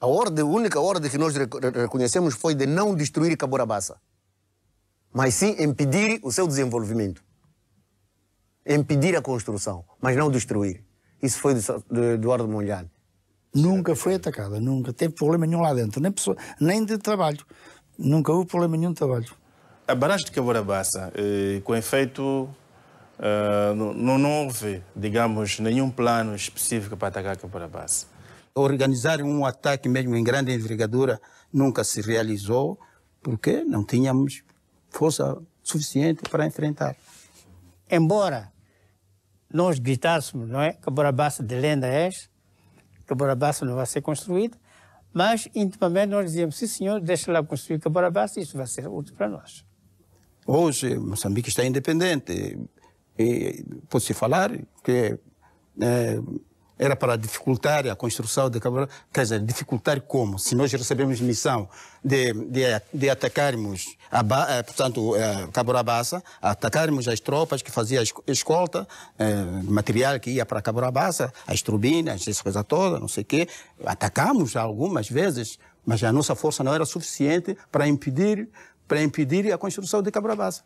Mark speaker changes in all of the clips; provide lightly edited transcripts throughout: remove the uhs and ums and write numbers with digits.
Speaker 1: A única ordem que nós reconhecemos foi de não destruir Cabora Bassa, mas sim impedir o seu desenvolvimento. Impedir a construção, mas não destruir. Isso foi de Eduardo Mondlane.
Speaker 2: Nunca foi atacada, nunca teve problema nenhum lá dentro, nem de trabalho. Nunca houve problema nenhum de trabalho.
Speaker 3: A barragem de Cabora Bassa, com efeito, não houve, digamos, nenhum plano específico para atacar Cabora Bassa.
Speaker 2: Organizar um ataque mesmo em grande envergadura nunca se realizou, porque não tínhamos força suficiente para enfrentar.
Speaker 4: Embora nós gritássemos, não é? Cabora Bassa de lenda és, Cabora Bassa não vai ser construída, mas intimamente nós dizíamos, sim senhor, deixa lá construir Cabora Bassa, isso vai ser útil para nós.
Speaker 2: Hoje Moçambique está independente e pode-se falar que era para dificultar a construção de Cabora Bassa. Quer dizer, dificultar como? Se nós recebemos missão de atacarmos Cabora Bassa, atacarmos as tropas que faziam a escolta, material que ia para Cabora Bassa, as turbinas, essa coisa toda, não sei o quê. Atacamos algumas vezes, mas a nossa força não era suficiente para impedir a construção de Cabora Bassa.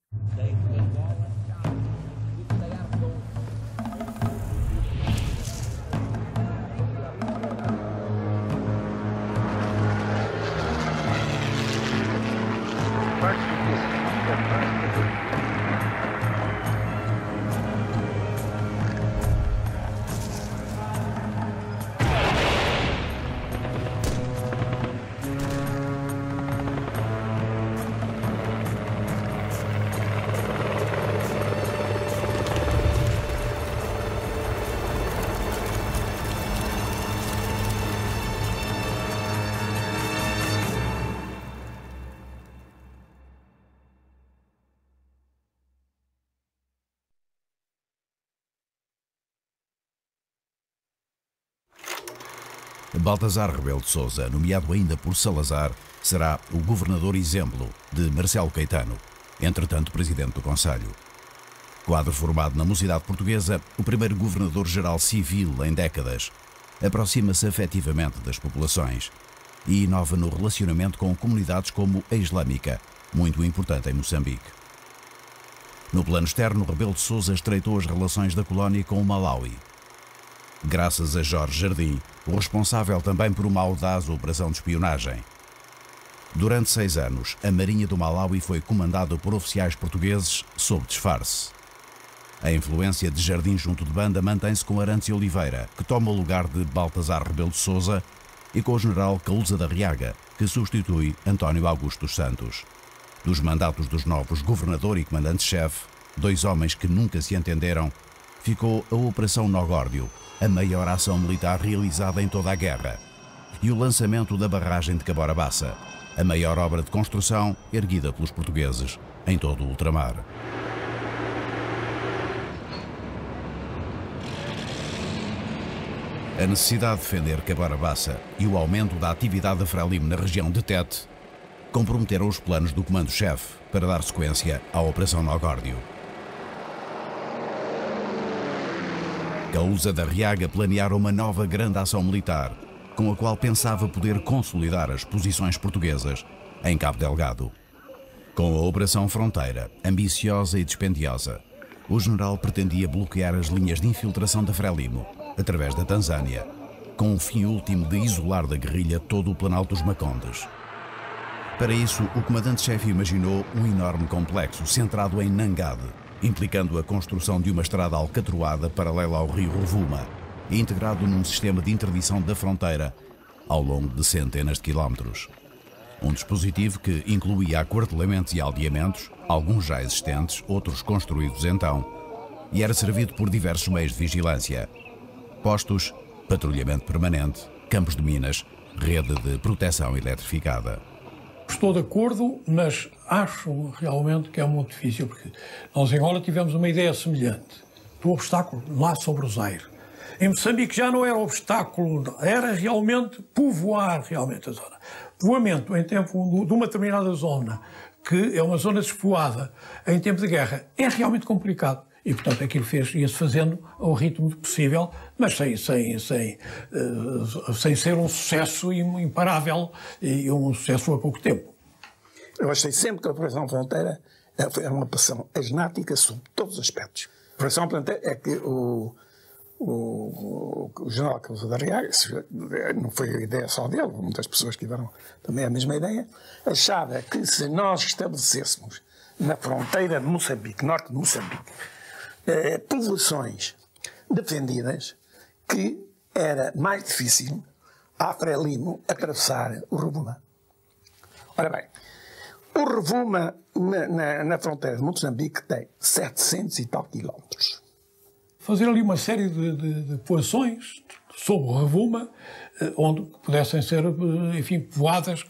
Speaker 5: Baltazar Rebelo de Sousa, nomeado ainda por Salazar, será o governador exemplo de Marcelo Caetano, entretanto presidente do Conselho. Quadro formado na mocidade portuguesa, o primeiro governador-geral civil em décadas, aproxima-se afetivamente das populações e inova no relacionamento com comunidades como a islâmica, muito importante em Moçambique. No plano externo, Rebelo de Sousa estreitou as relações da colónia com o Malawi. Graças a Jorge Jardim, o responsável também por uma audaz operação de espionagem. Durante 6 anos, a Marinha do Malawi foi comandada por oficiais portugueses sob disfarce. A influência de Jardim junto de banda mantém-se com Arantes Oliveira, que toma o lugar de Baltazar Rebelo de Sousa, e com o general Caúza da Riaga, que substitui António Augusto dos Santos. Dos mandatos dos novos governador e comandante-chefe, 2 homens que nunca se entenderam, ficou a Operação Nogórdio, a maior ação militar realizada em toda a guerra, e o lançamento da barragem de Cabora Bassa, a maior obra de construção erguida pelos portugueses em todo o ultramar. A necessidade de defender Cabora Bassa e o aumento da atividade da Frelimo na região de Tete comprometeram os planos do comando-chefe para dar sequência à Operação Nogórdio. Caúza da Riaga planeara uma nova grande ação militar, com a qual pensava poder consolidar as posições portuguesas em Cabo Delgado. Com a Operação Fronteira, ambiciosa e dispendiosa, o general pretendia bloquear as linhas de infiltração da Frelimo, através da Tanzânia, com o fim último de isolar da guerrilha todo o Planalto dos Macondes. Para isso, o comandante-chefe imaginou um enorme complexo centrado em Nangade, implicando a construção de uma estrada alcatroada paralela ao rio Rovuma e integrado num sistema de interdição da fronteira ao longo de centenas de quilómetros. Um dispositivo que incluía aquartelamentos e aldeamentos, alguns já existentes, outros construídos então, e era servido por diversos meios de vigilância: postos, patrulhamento permanente, campos de minas, rede de proteção eletrificada.
Speaker 6: Estou de acordo, mas acho realmente que é muito difícil, porque nós em Angola tivemos uma ideia semelhante do obstáculo lá sobre o Zaire. Em Moçambique já não era obstáculo, era realmente povoar realmente a zona. Povoamento em tempo de uma determinada zona, que é uma zona despovoada, em tempo de guerra, é realmente complicado. E, portanto, aquilo ia-se fazendo ao ritmo possível, mas sem ser um sucesso imparável e um sucesso a pouco tempo.
Speaker 7: Eu achei sempre que a Operação Fronteira era uma operação asnática sob todos os aspectos. A Operação Fronteira é que o general Carlos Arriaga, não foi a ideia só dele, muitas pessoas que tiveram também a mesma ideia, achava que se nós estabelecêssemos na fronteira de Moçambique, norte de Moçambique, povoações defendidas, que era mais difícil a Frelimo atravessar o Rovuma. Ora bem, o Rovuma na fronteira de Moçambique tem 700 e tal quilómetros.
Speaker 6: Fazer ali uma série de povoações sobre o Rovuma, onde pudessem ser, enfim, povoadas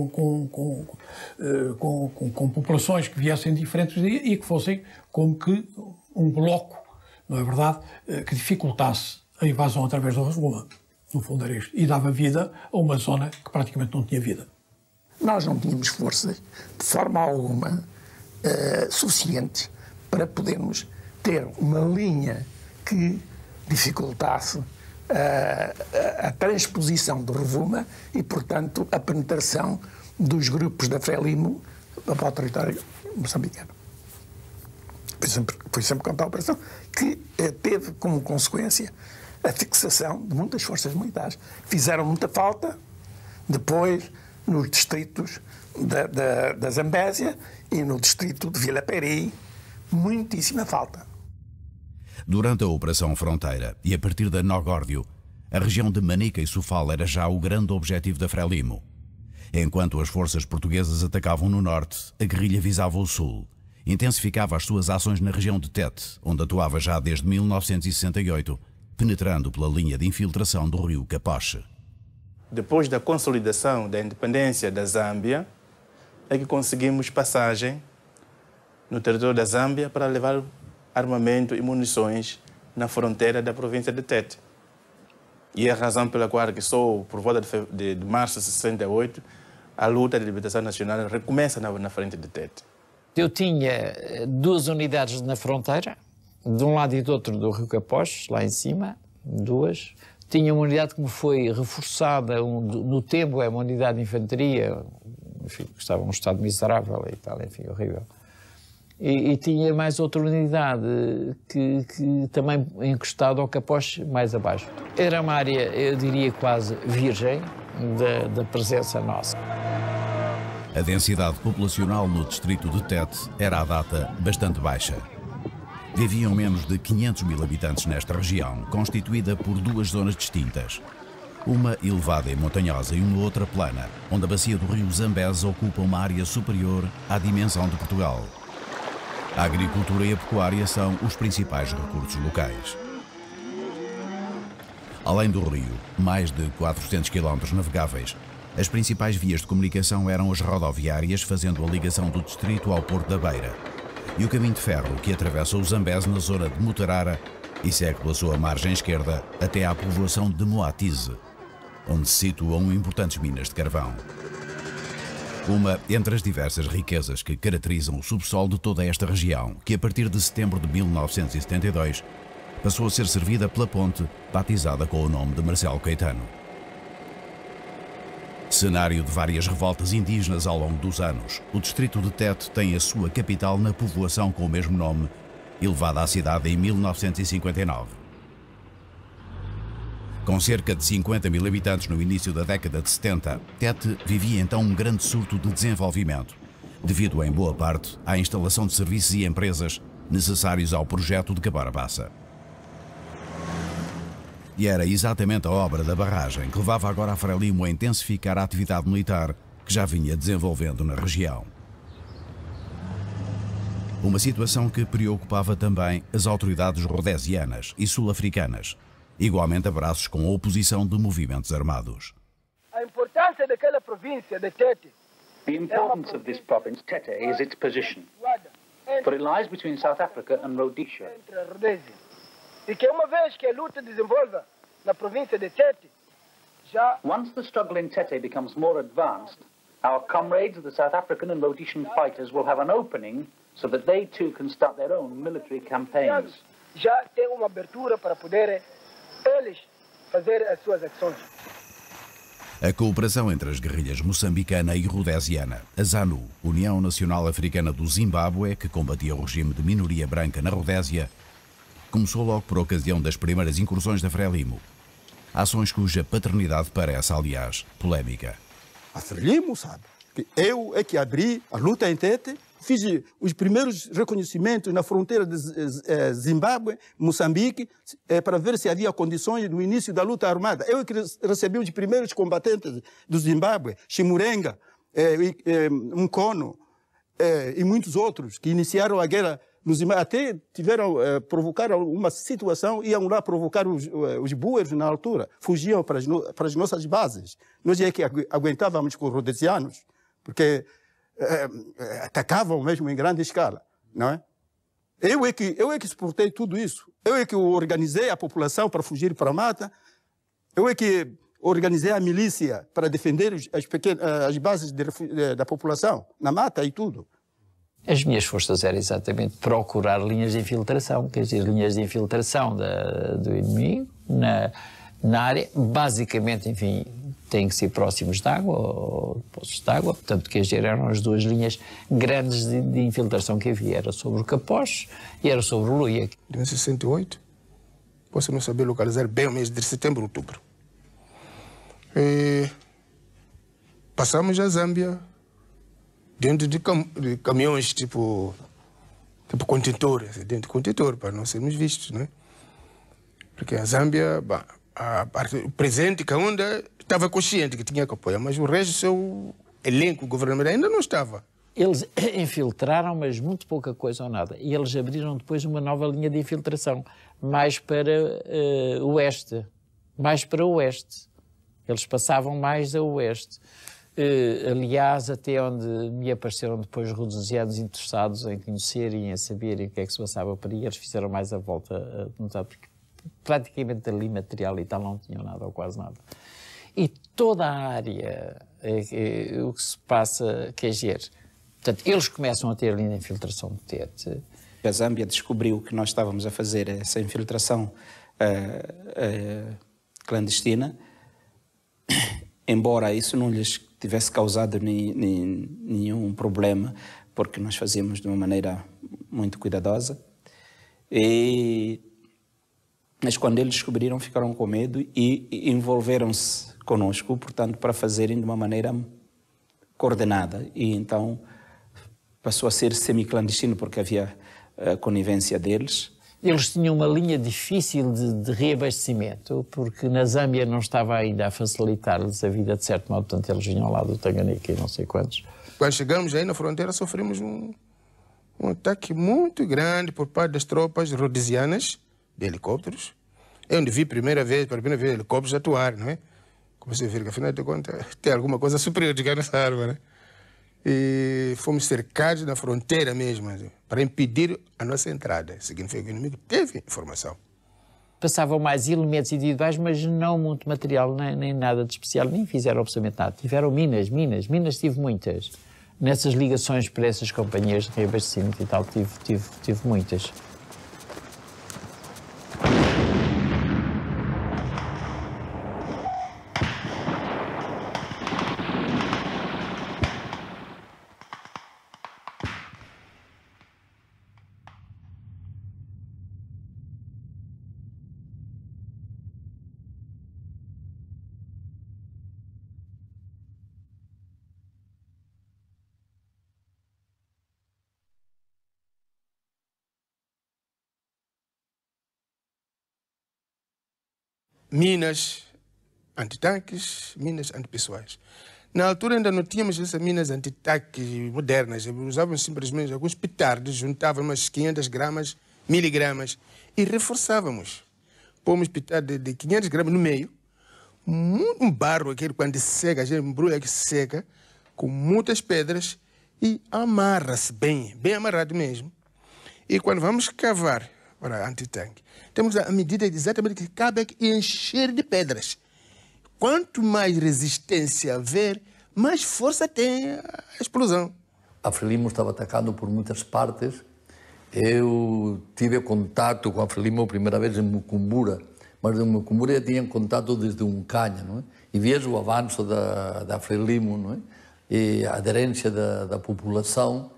Speaker 6: com populações que viessem diferentes e que fossem como que um bloco, não é verdade, que dificultasse a invasão através do Rovuma. No fundo era isto. E dava vida a uma zona que praticamente não tinha vida.
Speaker 7: Nós não tínhamos forças, de forma alguma, suficientes para podermos ter uma linha que dificultasse a transposição do Rovuma e, portanto, a penetração dos grupos da Frelimo para o território moçambicano. Foi sempre quanto à operação, que teve como consequência a fixação de muitas forças militares. Fizeram muita falta depois nos distritos da Zambésia e no distrito de Vila Peri, muitíssima falta.
Speaker 5: Durante a Operação Fronteira e a partir da Nogórdio, a região de Manica e Sofala era já o grande objetivo da Frelimo. Enquanto as forças portuguesas atacavam no norte, a guerrilha visava o sul. Intensificava as suas ações na região de Tete, onde atuava já desde 1968, penetrando pela linha de infiltração do rio Capoche.
Speaker 3: Depois da consolidação da independência da Zâmbia, é que conseguimos passagem no território da Zâmbia para levar armamento e munições na fronteira da província de Tete. E é a razão pela qual, que só por volta de março de 68, a luta de libertação nacional recomeça na frente de Tete.
Speaker 8: Eu tinha 2 unidades na fronteira, de um lado e do outro do Rio Capoche, lá em cima, 2. Tinha uma unidade que me foi reforçada, no tempo é uma unidade de infantaria, enfim, que estava em um estado miserável e tal, enfim, horrível. E tinha mais outra unidade que também encostado ao Capoche, mais abaixo. Era uma área, eu diria, quase virgem da presença nossa.
Speaker 5: A densidade populacional no distrito de Tete era à data bastante baixa. Viviam menos de 500 mil habitantes nesta região, constituída por 2 zonas distintas. Uma elevada e montanhosa e uma outra plana, onde a bacia do rio Zambeze ocupa uma área superior à dimensão de Portugal. A agricultura e a pecuária são os principais recursos locais. Além do rio, mais de 400 km navegáveis, as principais vias de comunicação eram as rodoviárias, fazendo a ligação do distrito ao Porto da Beira, e o caminho de ferro que atravessa o Zambeze na zona de Mutarara e segue pela sua margem esquerda até à povoação de Moatize, onde se situam importantes minas de carvão. Uma entre as diversas riquezas que caracterizam o subsolo de toda esta região, que a partir de setembro de 1972 passou a ser servida pela ponte batizada com o nome de Marcelo Caetano. Cenário de várias revoltas indígenas ao longo dos anos, o distrito de Tete tem a sua capital na povoação com o mesmo nome, elevada à cidade em 1959. Com cerca de 50 mil habitantes no início da década de 70, Tete vivia então um grande surto de desenvolvimento, devido em boa parte à instalação de serviços e empresas necessários ao projeto de Cabora Bassa. E era exatamente a obra da barragem que levava agora a Frelimo a intensificar a atividade militar que já vinha desenvolvendo na região. Uma situação que preocupava também as autoridades rhodesianas e sul-africanas, igualmente a braços com a oposição de movimentos armados.
Speaker 9: A importância daquela província de Tete.
Speaker 10: The importance of this province, Tete, is its position, for it lies between South Africa and Rhodesia.
Speaker 9: Entre a Rodésia. E que uma vez que a luta desenvolva na província de Tete, já...
Speaker 10: Once the struggle in Tete becomes more advanced, our comrades, the South African and Rhodesian fighters, will have an opening so that they too can start their own military campaigns.
Speaker 9: Já tem uma abertura para poderem eles fazer as suas ações.
Speaker 5: A cooperação entre as guerrilhas moçambicana e rodesiana, a ZANU, União Nacional Africana do Zimbábue, que combatia o regime de minoria branca na Rodésia, começou logo por ocasião das primeiras incursões da Frelimo. Ações cuja paternidade parece, aliás, polémica.
Speaker 2: A Frelimo sabe que eu é que abri a luta em Tete, fiz os primeiros reconhecimentos na fronteira de Zimbábue, Moçambique, para ver se havia condições do início da luta armada. Eu é que recebi os primeiros combatentes do Zimbábue, Chimurenga, Mkono e muitos outros que iniciaram a guerra no Zimbábue. Até provocaram uma situação, iam lá provocar os boers na altura, fugiam para as nossas bases. Nós é que aguentávamos com os rodesianos, porque atacavam mesmo em grande escala, não é? Eu é que suportei tudo isso. Eu é que organizei a população para fugir para a mata. Eu é que organizei a milícia para defender as bases da população, na mata e tudo.
Speaker 8: As minhas forças eram exatamente procurar linhas de infiltração, quer dizer, linhas de infiltração do inimigo na área, basicamente, enfim, têm que ser próximos de água, ou poços de água, portanto, quer dizer, eram as duas linhas grandes de infiltração que havia, era sobre o Capós e era sobre o Luia.
Speaker 7: Em 68, posso não saber localizar bem o mês de setembro, outubro. Passamos a Zâmbia dentro de caminhões tipo contentor, dentro de contentor, para não sermos vistos, né? Porque a Zâmbia, o presidente Kaunda estava consciente que tinha que apoiar, mas o resto do seu elenco governamental ainda não estava.
Speaker 8: Eles infiltraram, mas muito pouca coisa ou nada. E eles abriram depois uma nova linha de infiltração, mais para o oeste. Mais para o oeste. Eles passavam mais a oeste. Aliás, até onde me apareceram depois rodesianos interessados em conhecerem, em saberem o que é que se passava por aí, eles fizeram mais a volta, porque praticamente ali material e tal não tinham nada ou quase nada. E toda a área, o que se passa, quer dizer, portanto, eles começam a ter ali a infiltração de Tete.
Speaker 11: A Zâmbia descobriu que nós estávamos a fazer essa infiltração clandestina, embora isso não lhes tivesse causado nenhum problema, porque nós fazíamos de uma maneira muito cuidadosa. Mas quando eles descobriram, ficaram com medo e envolveram-se conosco, portanto, para fazerem de uma maneira coordenada. E então passou a ser semi-clandestino, porque havia a conivência deles.
Speaker 8: Eles tinham uma linha difícil de reabastecimento, porque na Zâmbia não estava ainda a facilitar-lhes a vida de certo modo, portanto eles vinham lá do Tanganica e não sei quantos.
Speaker 7: Quando chegamos aí na fronteira sofremos um ataque muito grande por parte das tropas rodesianas, de helicópteros. Eu onde vi pela primeira vez helicópteros atuar, não é? Comecei a ver que afinal de contas tem alguma coisa superior de nessa arma, né? E fomos cercados na fronteira mesmo, para impedir a nossa entrada. Significa que o inimigo teve informação.
Speaker 8: Passavam mais elementos individuais, mas não muito material, nem nada de especial, nem fizeram absolutamente nada. Tiveram minas tive muitas. Nessas ligações para essas companhias de reabastecimento e tal, tive muitas.
Speaker 7: Minas antitanques, minas antipessoais. Na altura ainda não tínhamos essas minas antitanques modernas, usávamos simplesmente alguns petardos, juntávamos umas 500 gramas, miligramas e reforçávamos. Pomos petardo de 500 gramas no meio, um barro aquele quando seca, a gente embrulha que seca, com muitas pedras e amarra-se bem amarrado mesmo. E quando vamos cavar para antitanque, temos a medida exatamente que cabe aqui e encher de pedras. Quanto mais resistência haver, mais força tem a explosão.
Speaker 12: a Frelimo estava atacando por muitas partes. Eu tive contato com a Frelimo a primeira vez em Mucumbura, mas em Mucumbura eu tinha contato desde Uncanha, não é? E vejo o avanço da Frelimo, não é? E a aderência da população.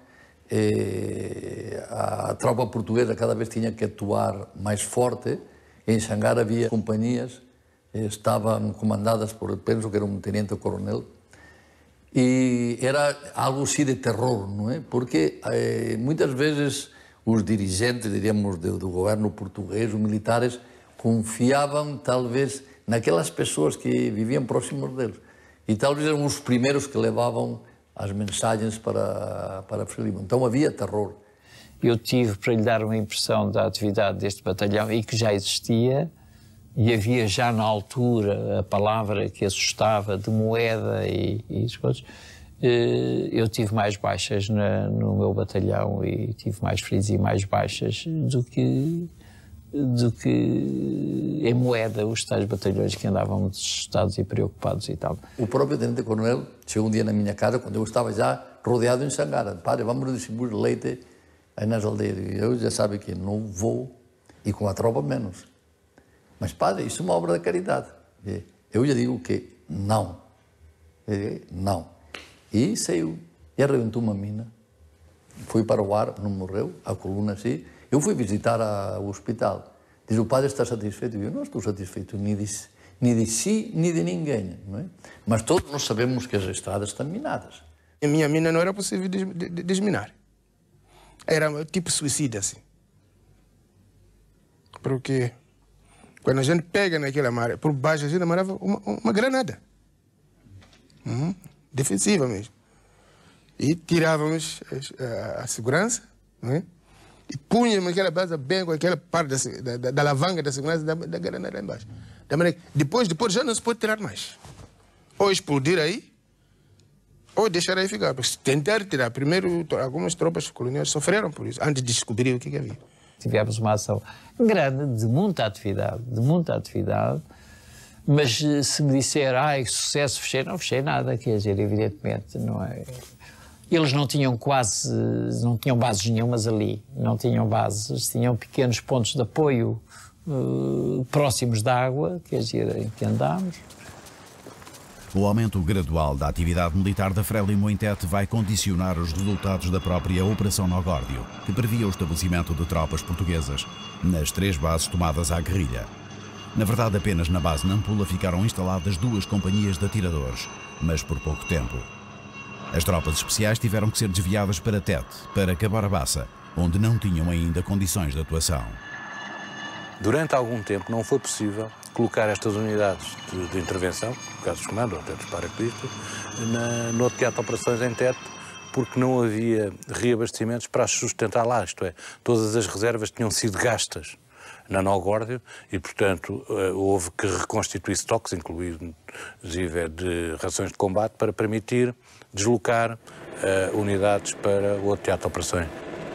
Speaker 12: A tropa portuguesa cada vez tinha que atuar mais forte. Em Xangar havia companhias, estavam comandadas por, penso que era um tenente-coronel, e era algo assim de terror, não é? Porque muitas vezes os dirigentes, diríamos, do governo português, os militares, confiavam talvez naquelas pessoas que viviam próximos deles. E talvez eram os primeiros que levavam as mensagens para Frelimo. Então havia terror.
Speaker 8: Eu tive, para lhe dar uma impressão da atividade deste batalhão, e que já existia, e havia já na altura a palavra que assustava de moeda e as coisas, eu tive mais baixas no meu batalhão e tive mais feridos e mais baixas do que em moeda os tais batalhões que andavam assustados e preocupados e tal.
Speaker 12: O próprio tenente-coronel chegou um dia na minha casa, quando eu estava já rodeado em Xangara. Padre, vamos distribuir leite aí nas aldeias. E eu já sabe que não vou, e com a tropa menos. Mas, padre, isso é uma obra de caridade. Eu já digo que não. Não. E saiu. E arrebentou uma mina. Foi para o ar, não morreu, a coluna assim. Eu fui visitar o hospital. Diz, o padre está satisfeito? Eu não estou satisfeito nem de si, nem de ninguém. Não é? Mas todos nós sabemos que as estradas estão minadas.
Speaker 13: A minha mina não era possível desminar. Era tipo suicídio, assim. Porque quando a gente pega naquela maré, por baixo a gente amarrava uma granada. Defensiva mesmo. E tirávamos a segurança, não é? E punhamos aquela base bem com aquela parte da alavanca da segurança da granada lá embaixo. Da maneira que depois já não se pode tirar mais. Ou explodir aí, ou deixar aí ficar. Porque se tentar tirar, primeiro algumas tropas coloniais sofreram por isso, antes de descobrir o que havia.
Speaker 8: Tivemos uma ação grande, de muita atividade, mas se me disser, sucesso, fechei, não fechei nada, quer dizer, evidentemente, não é... Eles não tinham bases nenhumas ali, não tinham bases, tinham pequenos pontos de apoio próximos da água, quer dizer, em que andámos.
Speaker 5: O aumento gradual da atividade militar da Frelimo em Tete vai condicionar os resultados da própria Operação Nogórdio, que previa o estabelecimento de tropas portuguesas nas 3 bases tomadas à guerrilha. Na verdade, apenas na base Nampula ficaram instaladas 2 companhias de atiradores, mas por pouco tempo. As tropas especiais tiveram que ser desviadas para Tete, para Cabarabaça, onde não tinham ainda condições de atuação.
Speaker 14: Durante algum tempo não foi possível colocar estas unidades de intervenção, no caso dos comandos, ou até dos paraquedistas, no teatro de operações em Tete, porque não havia reabastecimentos para as sustentar lá, isto é, todas as reservas tinham sido gastas na Nogórdio e, portanto, houve que reconstituir estoques, incluindo de rações de combate, para permitir deslocar unidades para o outro teatro de operações.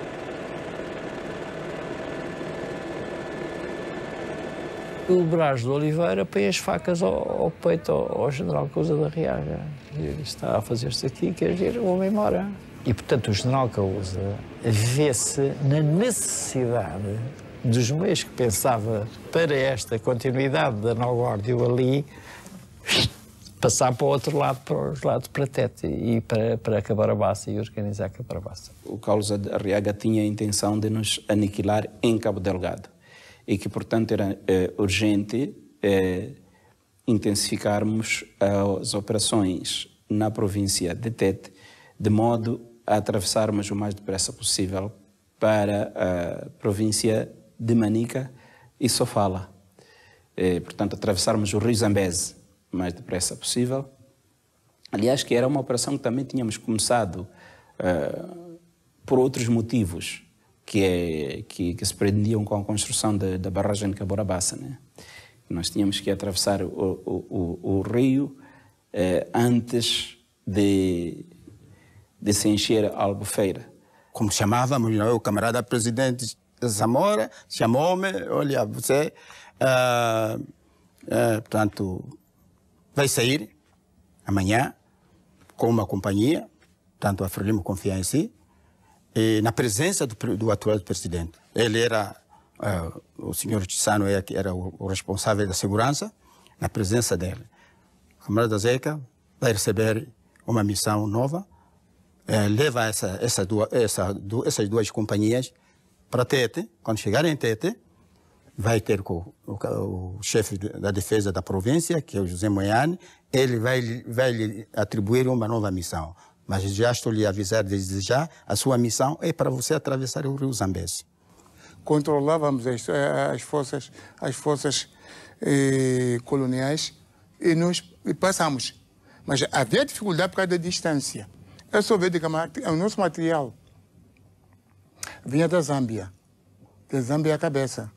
Speaker 8: O Brás de Oliveira põe as facas ao peito ao general Cousa da Riaga. Ele está a fazer-se aqui, quer dizer, o homem mora. E, portanto, o general Cousa vê-se na necessidade dos meios que pensava para esta continuidade da Nogórdio ali, passar para o outro lado, para os lados para Tete e para Cabarabaça e organizar Cabarabaça.
Speaker 11: O Cousa da Riaga tinha a intenção de nos aniquilar em Cabo Delgado e que, portanto, era urgente intensificarmos as operações na província de Tete, de modo a atravessarmos o mais depressa possível para a província de Manica e Sofala. Portanto, atravessarmos o rio Zambeze o mais depressa possível. Aliás, que era uma operação que também tínhamos começado por outros motivos que se prendiam com a construção da barragem de Cabarabaça, né? Nós tínhamos que atravessar o rio antes de se encher a Albufeira.
Speaker 2: Como chamávamos, o camarada presidente Zamora chamou-me, olha, você, portanto, vai sair amanhã com uma companhia Portanto, a Frelimo confia em si. E na presença do atual presidente. Ele era, o senhor Chissano era o responsável da segurança, na presença dele. O camarada Zeca vai receber uma missão nova, leva essas duas companhias para Tete. Quando chegarem em Tete, vai ter com o chefe da defesa da província, que é o José Moiane, ele vai lhe atribuir uma nova missão. Mas já estou lhe a avisar desde já, a sua missão é para você atravessar o rio Zambeze.
Speaker 13: Controlávamos as forças coloniais e nós passamos. Mas havia dificuldade por causa da distância. Eu só vejo que o nosso material vinha da Zâmbia à cabeça.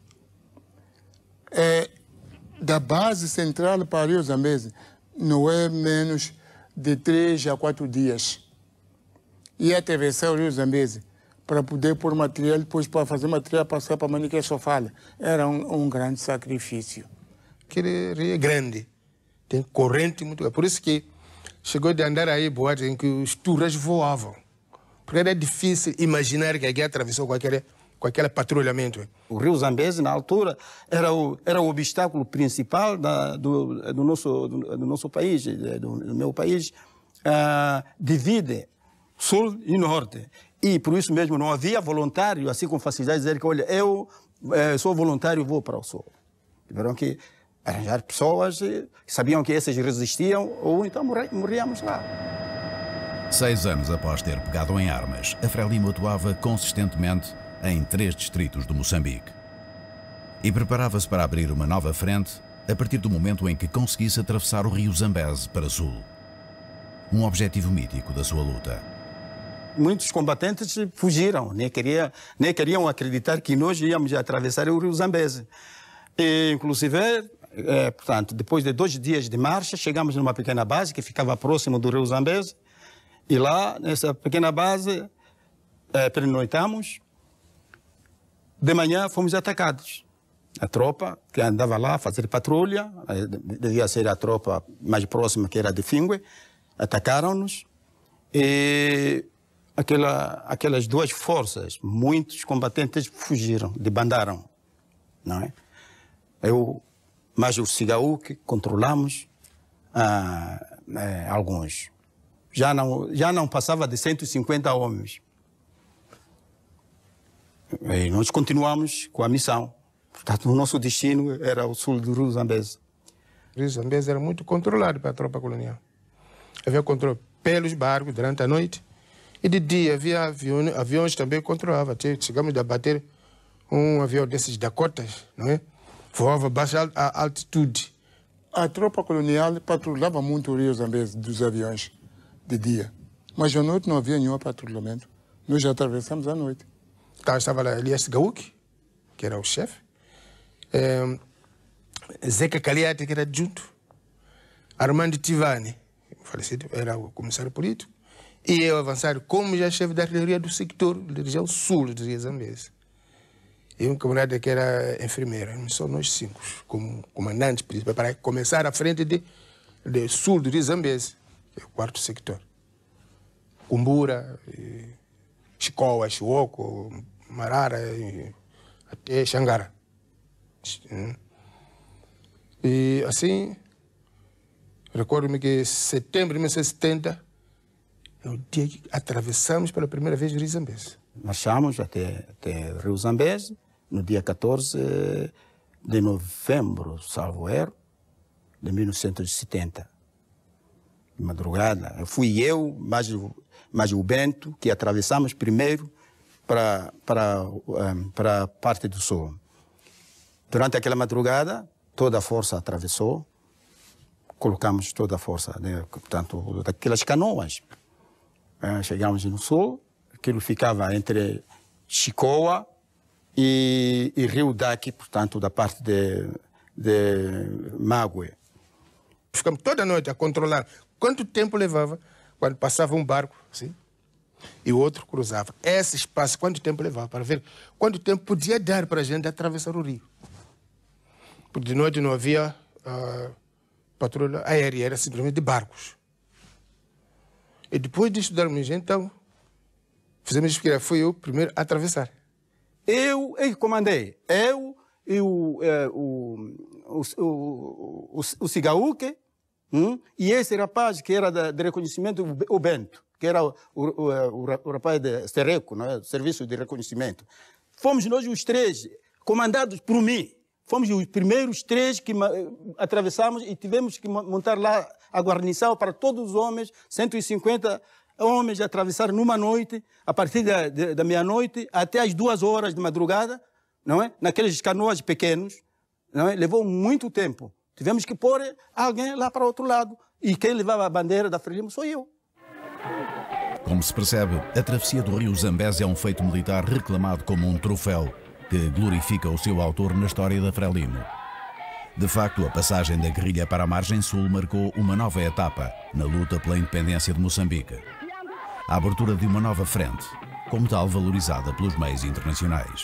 Speaker 13: Da base central para o rio Zambeze não é menos de 3 a 4 dias. E atravessar o rio Zambeze para poder pôr material, depois para fazer material passar para Manique Sofala. Era um grande sacrifício.
Speaker 15: Aquele rio é grande, tem corrente muito grande. Por isso que chegou de andar aí boatos em que os turas voavam. Porque era difícil imaginar que alguém atravessou com aquele patrulhamento.
Speaker 2: O rio Zambeze, na altura, era o obstáculo principal do nosso país, do meu país. Divide sul e norte. E por isso mesmo não havia voluntário, assim com facilidade, dizer que, olha, eu sou voluntário e vou para o sul. Tiveram que arranjar pessoas que sabiam que essas resistiam ou então morríamos lá.
Speaker 5: 6 anos após ter pegado em armas, a Frelimo atuava consistentemente em 3 distritos do Moçambique. E preparava-se para abrir uma nova frente a partir do momento em que conseguisse atravessar o rio Zambeze para sul. Um objetivo mítico da sua luta.
Speaker 2: Muitos combatentes fugiram, nem queriam acreditar que nós íamos atravessar o rio Zambeze. E, inclusive, portanto, depois de 2 dias de marcha, chegamos numa pequena base que ficava próximo do rio Zambeze. E lá, nessa pequena base, pernoitamos. De manhã fomos atacados. A tropa que andava lá a fazer patrulha, devia ser a tropa mais próxima, que era de Fingue, atacaram-nos. E aquelas 2 forças, muitos combatentes fugiram, debandaram, não é? Mas o Cigaú que controlamos alguns. Já não passava de 150 homens. E nós continuamos com a missão. Portanto, o nosso destino era o sul do rio Zambeze.
Speaker 15: O rio Zambeze era muito controlado pela tropa colonial. Havia controle pelos barcos durante a noite. E de dia havia aviões também controlavam. Chegamos a bater um avião desses Dakotas, não é? Voava a baixa altitude.
Speaker 13: A tropa colonial patrulhava muito o rio Zambeze dos aviões de dia. Mas à noite não havia nenhum patrulhamento. Nós já atravessamos à noite.
Speaker 15: Estava lá Elias Gauque, que era o chefe. Zeca Caliate, que era adjunto. Armando Tivani, falecido, era o comissário político. E eu avançar como já chefe da artilharia do sector, da região sul do rio Zambeze. E um camarada que era enfermeira. Só nós 5, como comandantes, para começar à frente do sul do rio Zambeze, que é o 4º sector. Kumbura, Chikoa, Chioko, Marara, até Xangara. E assim, recordo-me que em setembro de 1970, é o dia que atravessamos pela primeira vez o rio Zambeze.
Speaker 2: Marchamos até o rio Zambeze, no dia 14 de novembro, salvo erro, de 1970. De madrugada. Fui eu, mais o Bento, que atravessamos primeiro para a parte do sul. Durante aquela madrugada, toda a força atravessou, colocamos toda a força, né, portanto, daquelas canoas. Chegamos no sul, aquilo ficava entre Chicoa e Rio Daqui, portanto, da parte de Mague.
Speaker 15: Ficamos toda a noite a controlar quanto tempo levava quando passava um barco, assim, e o outro cruzava. Esse espaço, quanto tempo levava, para ver quanto tempo podia dar para a gente atravessar o rio. Porque de noite não havia patrulha aérea, era simplesmente de barcos.
Speaker 13: E depois de estudarmos, então, fizemos que foi eu primeiro a atravessar.
Speaker 2: Eu comandei. Eu e o Cigaúque, e esse rapaz que era de reconhecimento, o Bento, que era o rapaz de Serreco, não é? Serviço de reconhecimento. Fomos nós os três, comandados por mim. Fomos os primeiros três que atravessamos e tivemos que montar lá a guarnição para todos os homens, 150 homens atravessaram numa noite, a partir da meia-noite até as 2 horas de madrugada, não é? Naqueles canoas pequenos, não é? Levou muito tempo. Tivemos que pôr alguém lá para o outro lado. E quem levava a bandeira da Frelimo sou eu.
Speaker 5: Como se percebe, a travessia do rio Zambeze é um feito militar reclamado como um troféu que glorifica o seu autor na história da Frelimo. De facto, a passagem da guerrilha para a margem sul marcou uma nova etapa na luta pela independência de Moçambique. A abertura de uma nova frente, como tal valorizada pelos meios internacionais.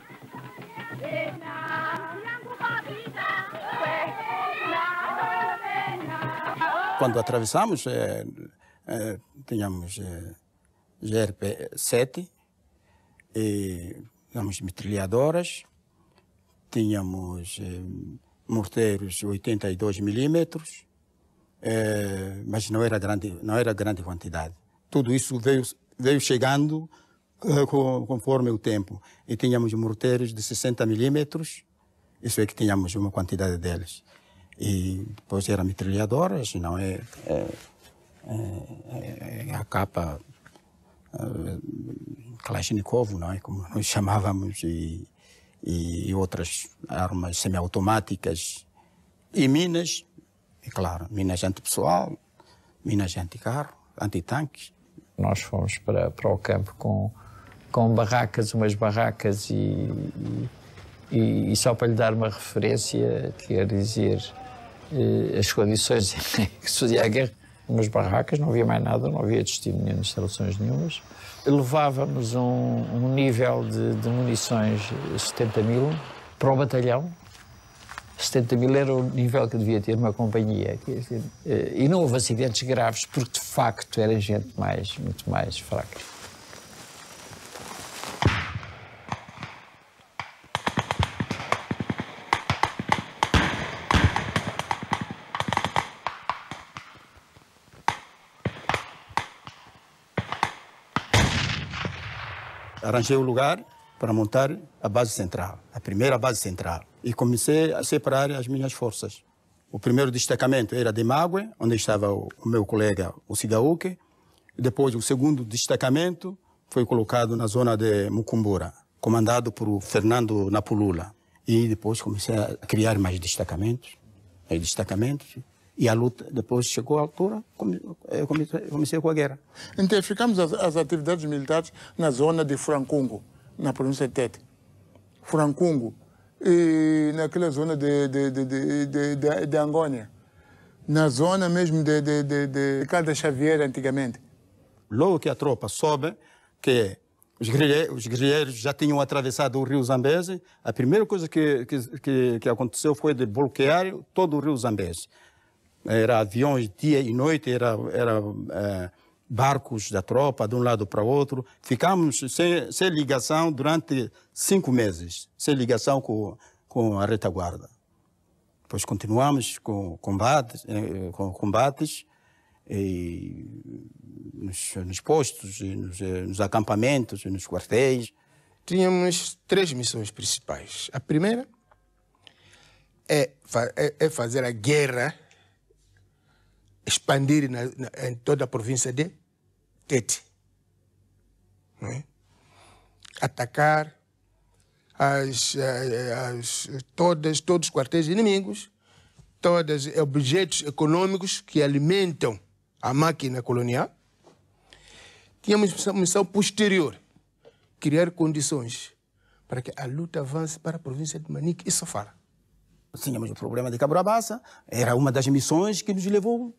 Speaker 2: Quando atravessamos, tínhamos GRP-7, tínhamos metralhadoras, tínhamos morteiros 82 milímetros, mas não era grande quantidade. Tudo isso veio chegando conforme o tempo. E tínhamos morteiros de 60 milímetros, isso é que tínhamos uma quantidade deles. E depois eram metralhadoras, não é? A capa Kalashnikov, não é? Como nós chamávamos, e outras armas semiautomáticas. E minas, e claro, minas antipessoal, minas anticarro, antitanques.
Speaker 8: Nós fomos para o campo com barracas, umas barracas e só para lhe dar uma referência, quer dizer, as condições em que se fazia a guerra, umas barracas, não havia mais nada, não havia destino nenhum, instalações nenhumas. Levávamos um nível de munições 70 mil para o batalhão. 70 mil era o nível que devia ter uma companhia. Quer dizer, e não houve acidentes graves, porque de facto era gente muito mais fraca.
Speaker 2: Arranjei o lugar para montar a base central, a primeira base central. E comecei a separar as minhas forças. O primeiro destacamento era de Mague, onde estava o meu colega, o Cigaúque. Depois, o segundo destacamento foi colocado na zona de Mucumbura, comandado por Fernando Napulula. E depois comecei a criar mais destacamentos. E a luta, depois chegou à altura, comecei com a guerra.
Speaker 13: Intensificamos as atividades militares na zona de Francungo, na província de Tete. Francungo, e naquela zona de Angônia, na zona mesmo de Calda Xavier, antigamente.
Speaker 2: Logo que a tropa soube que os guerrilheiros já tinham atravessado o rio Zambeze, a primeira coisa que aconteceu foi de bloquear todo o rio Zambeze. Era aviões dia e noite, era barcos da tropa de um lado para o outro. Ficamos sem ligação durante 5 meses, sem ligação com a retaguarda. Depois continuamos com combates e nos postos, nos acampamentos, nos quartéis.
Speaker 13: Tínhamos 3 missões principais. A primeira é fazer a guerra, expandir em toda a província de Tete. Não é? Atacar todos os quartéis inimigos, todos os objetos econômicos que alimentam a máquina colonial. Tínhamos uma missão posterior, criar condições para que a luta avance para a província de Manique e Sofala.
Speaker 2: Tínhamos o problema de Caburabaça, era uma das missões que nos levou,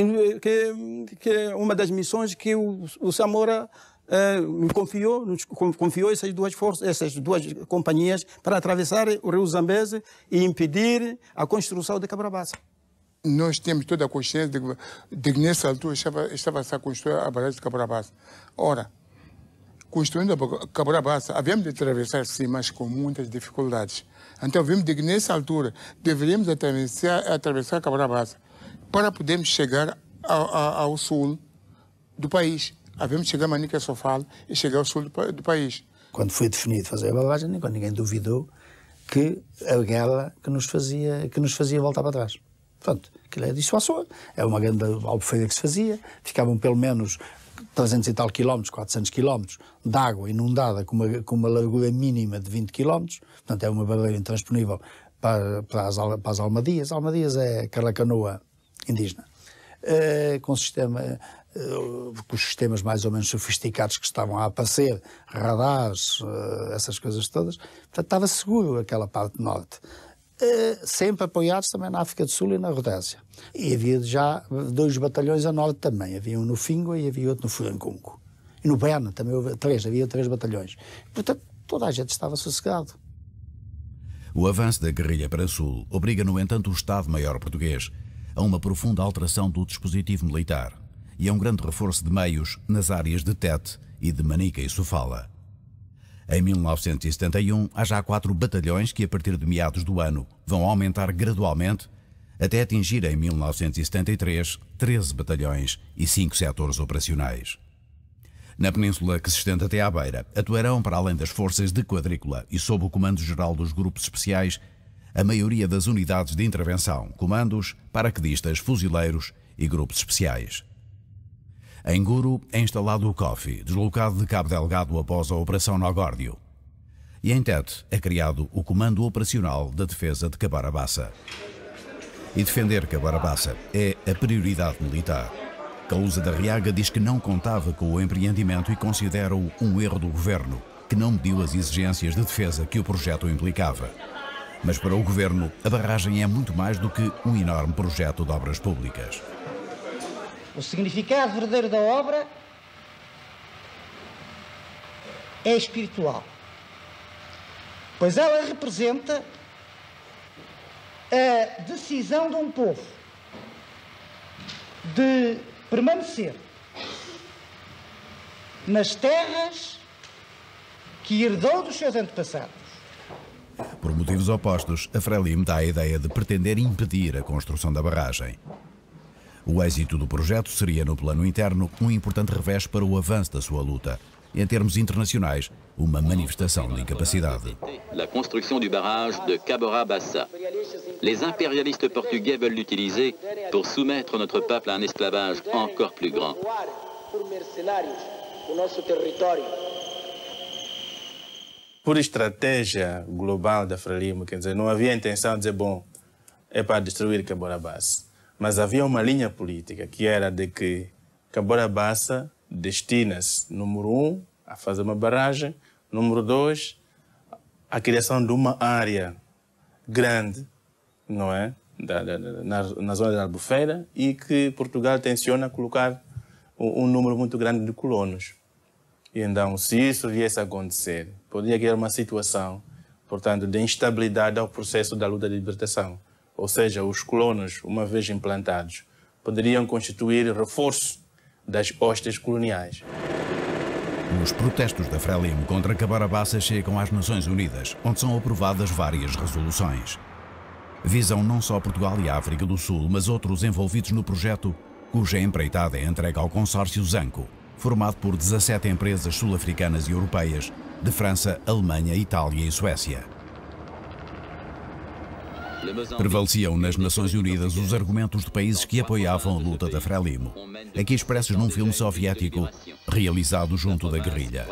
Speaker 2: uma das missões que o Samora nos confiou essas duas forças, essas duas companhias para atravessar o rio Zambeze e impedir a construção de Caburabaça.
Speaker 13: nós temos toda a consciência de que nessa altura estava-se a construir a barragem de Cabora Bassa. Ora, construindo a Cabora Bassa, havíamos de atravessar sim, mas com muitas dificuldades. Então vimos de que nessa altura deveríamos atravessar a Cabora Bassa para podermos chegar ao sul do país. Havíamos de chegar a Manica Sofala e chegar ao sul do país.
Speaker 2: Quando foi definido fazer a barragem, ninguém duvidou que aquela que nos fazia voltar para trás. Portanto, aquilo é dissuasor, é uma grande albufeira que se fazia, ficavam pelo menos 300 e tal quilómetros, 400 quilómetros de água inundada com uma largura mínima de 20 quilómetros, portanto é uma barreira intransponível para as Almadias. Almadias é aquela canoa indígena, com os sistemas mais ou menos sofisticados que estavam a aparecer, radares, essas coisas todas. Portanto, estava seguro aquela parte norte. Sempre apoiados também na África do Sul e na Rodésia. E havia já 2 batalhões a norte também. Havia um no Fingua e havia outro no Furancunco. E no Berna também havia 3 batalhões. Portanto, toda a gente estava sossegado.
Speaker 5: O avanço da guerrilha para sul obriga, no entanto, o Estado-Maior português a uma profunda alteração do dispositivo militar e a um grande reforço de meios nas áreas de Tete e de Manica e Sofala. Em 1971, há já 4 batalhões que, a partir de meados do ano, vão aumentar gradualmente até atingir, em 1973, 13 batalhões e 5 setores operacionais. Na península que se estende até à Beira, atuarão, para além das forças de quadrícula e sob o comando geral dos grupos especiais, a maioria das unidades de intervenção, comandos, paraquedistas, fuzileiros e grupos especiais. Em Guru é instalado o COFI, deslocado de Cabo Delgado após a Operação Nogórdio. E em Tete é criado o Comando Operacional da Defesa de Cabora Bassa. E defender Cabora Bassa é a prioridade militar. Calusa da Riaga diz que não contava com o empreendimento e considera-o um erro do governo, que não mediu as exigências de defesa que o projeto implicava. Mas para o governo, a barragem é muito mais do que um enorme projeto de obras públicas.
Speaker 16: O significado verdadeiro da obra é espiritual, pois ela representa a decisão de um povo de permanecer nas terras que herdou dos seus antepassados.
Speaker 5: Por motivos opostos, a Frelimo dá a ideia de pretender impedir a construção da barragem. O êxito do projeto seria, no plano interno, um importante revés para o avanço da sua luta. Em termos internacionais, uma manifestação de incapacidade.
Speaker 17: La construction du barrage de Cabora Bassa. Les impérialistes portugais veulent l'utiliser pour soumettre notre peuple à un esclavage encore plus grand.
Speaker 3: Por estratégia global da Frelimo, quer dizer, não havia intenção de dizer, bom, é para destruir Cabora Bassa. Mas havia uma linha política que era de que Cabora Bassa destina-se, número 1, a fazer uma barragem, número 2, a criação de uma área grande, não é? Na zona da Albufeira, e que Portugal tenciona colocar um número muito grande de colonos. E então, se isso viesse a acontecer, poderia criar uma situação, portanto, de instabilidade ao processo da luta de libertação. Ou seja, os colonos, uma vez implantados, poderiam constituir reforço das hostes coloniais.
Speaker 5: Os protestos da Frelimo contra Cabora Bassa chegam às Nações Unidas, onde são aprovadas várias resoluções. Visam não só Portugal e a África do Sul, mas outros envolvidos no projeto, cuja empreitada é entregue ao consórcio Zanco, formado por 17 empresas sul-africanas e europeias, de França, Alemanha, Itália e Suécia. Prevaleciam nas Nações Unidas os argumentos de países que apoiavam a luta da Frelimo, aqui expressos num filme soviético realizado junto da guerrilha.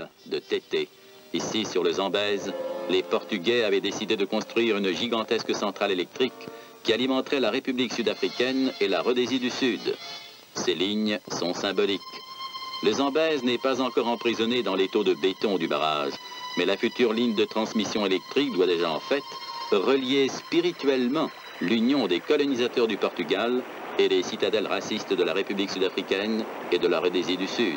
Speaker 17: Ici, sur le Zambèze, les Portugais avaient décidé de construire une gigantesque centrale électrique qui alimenterait la République sud-africaine et la Rhodésie du Sud. Ces lignes sont symboliques. Le Zambèze n'est pas encore emprisonné dans l'étau de béton du barrage, mais la future ligne de transmission électrique doit déjà en fait relier spirituellement l'union des colonisateurs du Portugal et les citadelles racistes de la République sud-africaine et de la Rhodésie du Sud.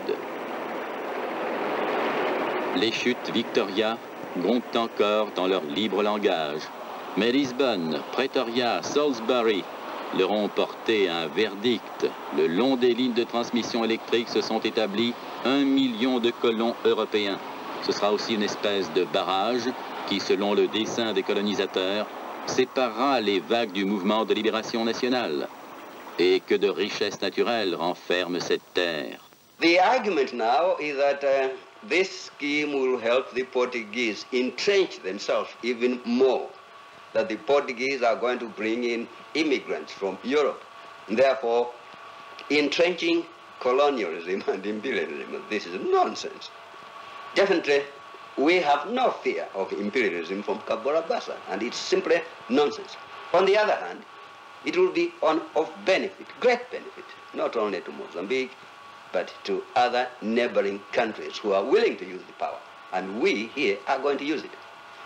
Speaker 17: Les chutes Victoria grondent encore dans leur libre langage. Mais Lisbonne, Pretoria, Salisbury, leur ont porté un verdict. Le long des lignes de transmission électrique se sont établis 1 million de colons européens. Ce sera aussi une espèce de barrage qui, selon le dessein des colonisateurs, séparera les vagues du mouvement de libération nationale. Et que de richesses naturelles renferme cette terre.
Speaker 18: The argument now is that this scheme will help the Portuguese entrench themselves even more, that the Portuguese are going to bring in immigrants from Europe, and therefore entrenching colonialism and imperialism. This is nonsense. Definitely, we have no fear of imperialism from Cabora Bassa, and it's simply nonsense. On the other hand, it will be of benefit, great benefit, not only to Mozambique, but to other neighboring countries who are willing to use the power. And we here are going to use it.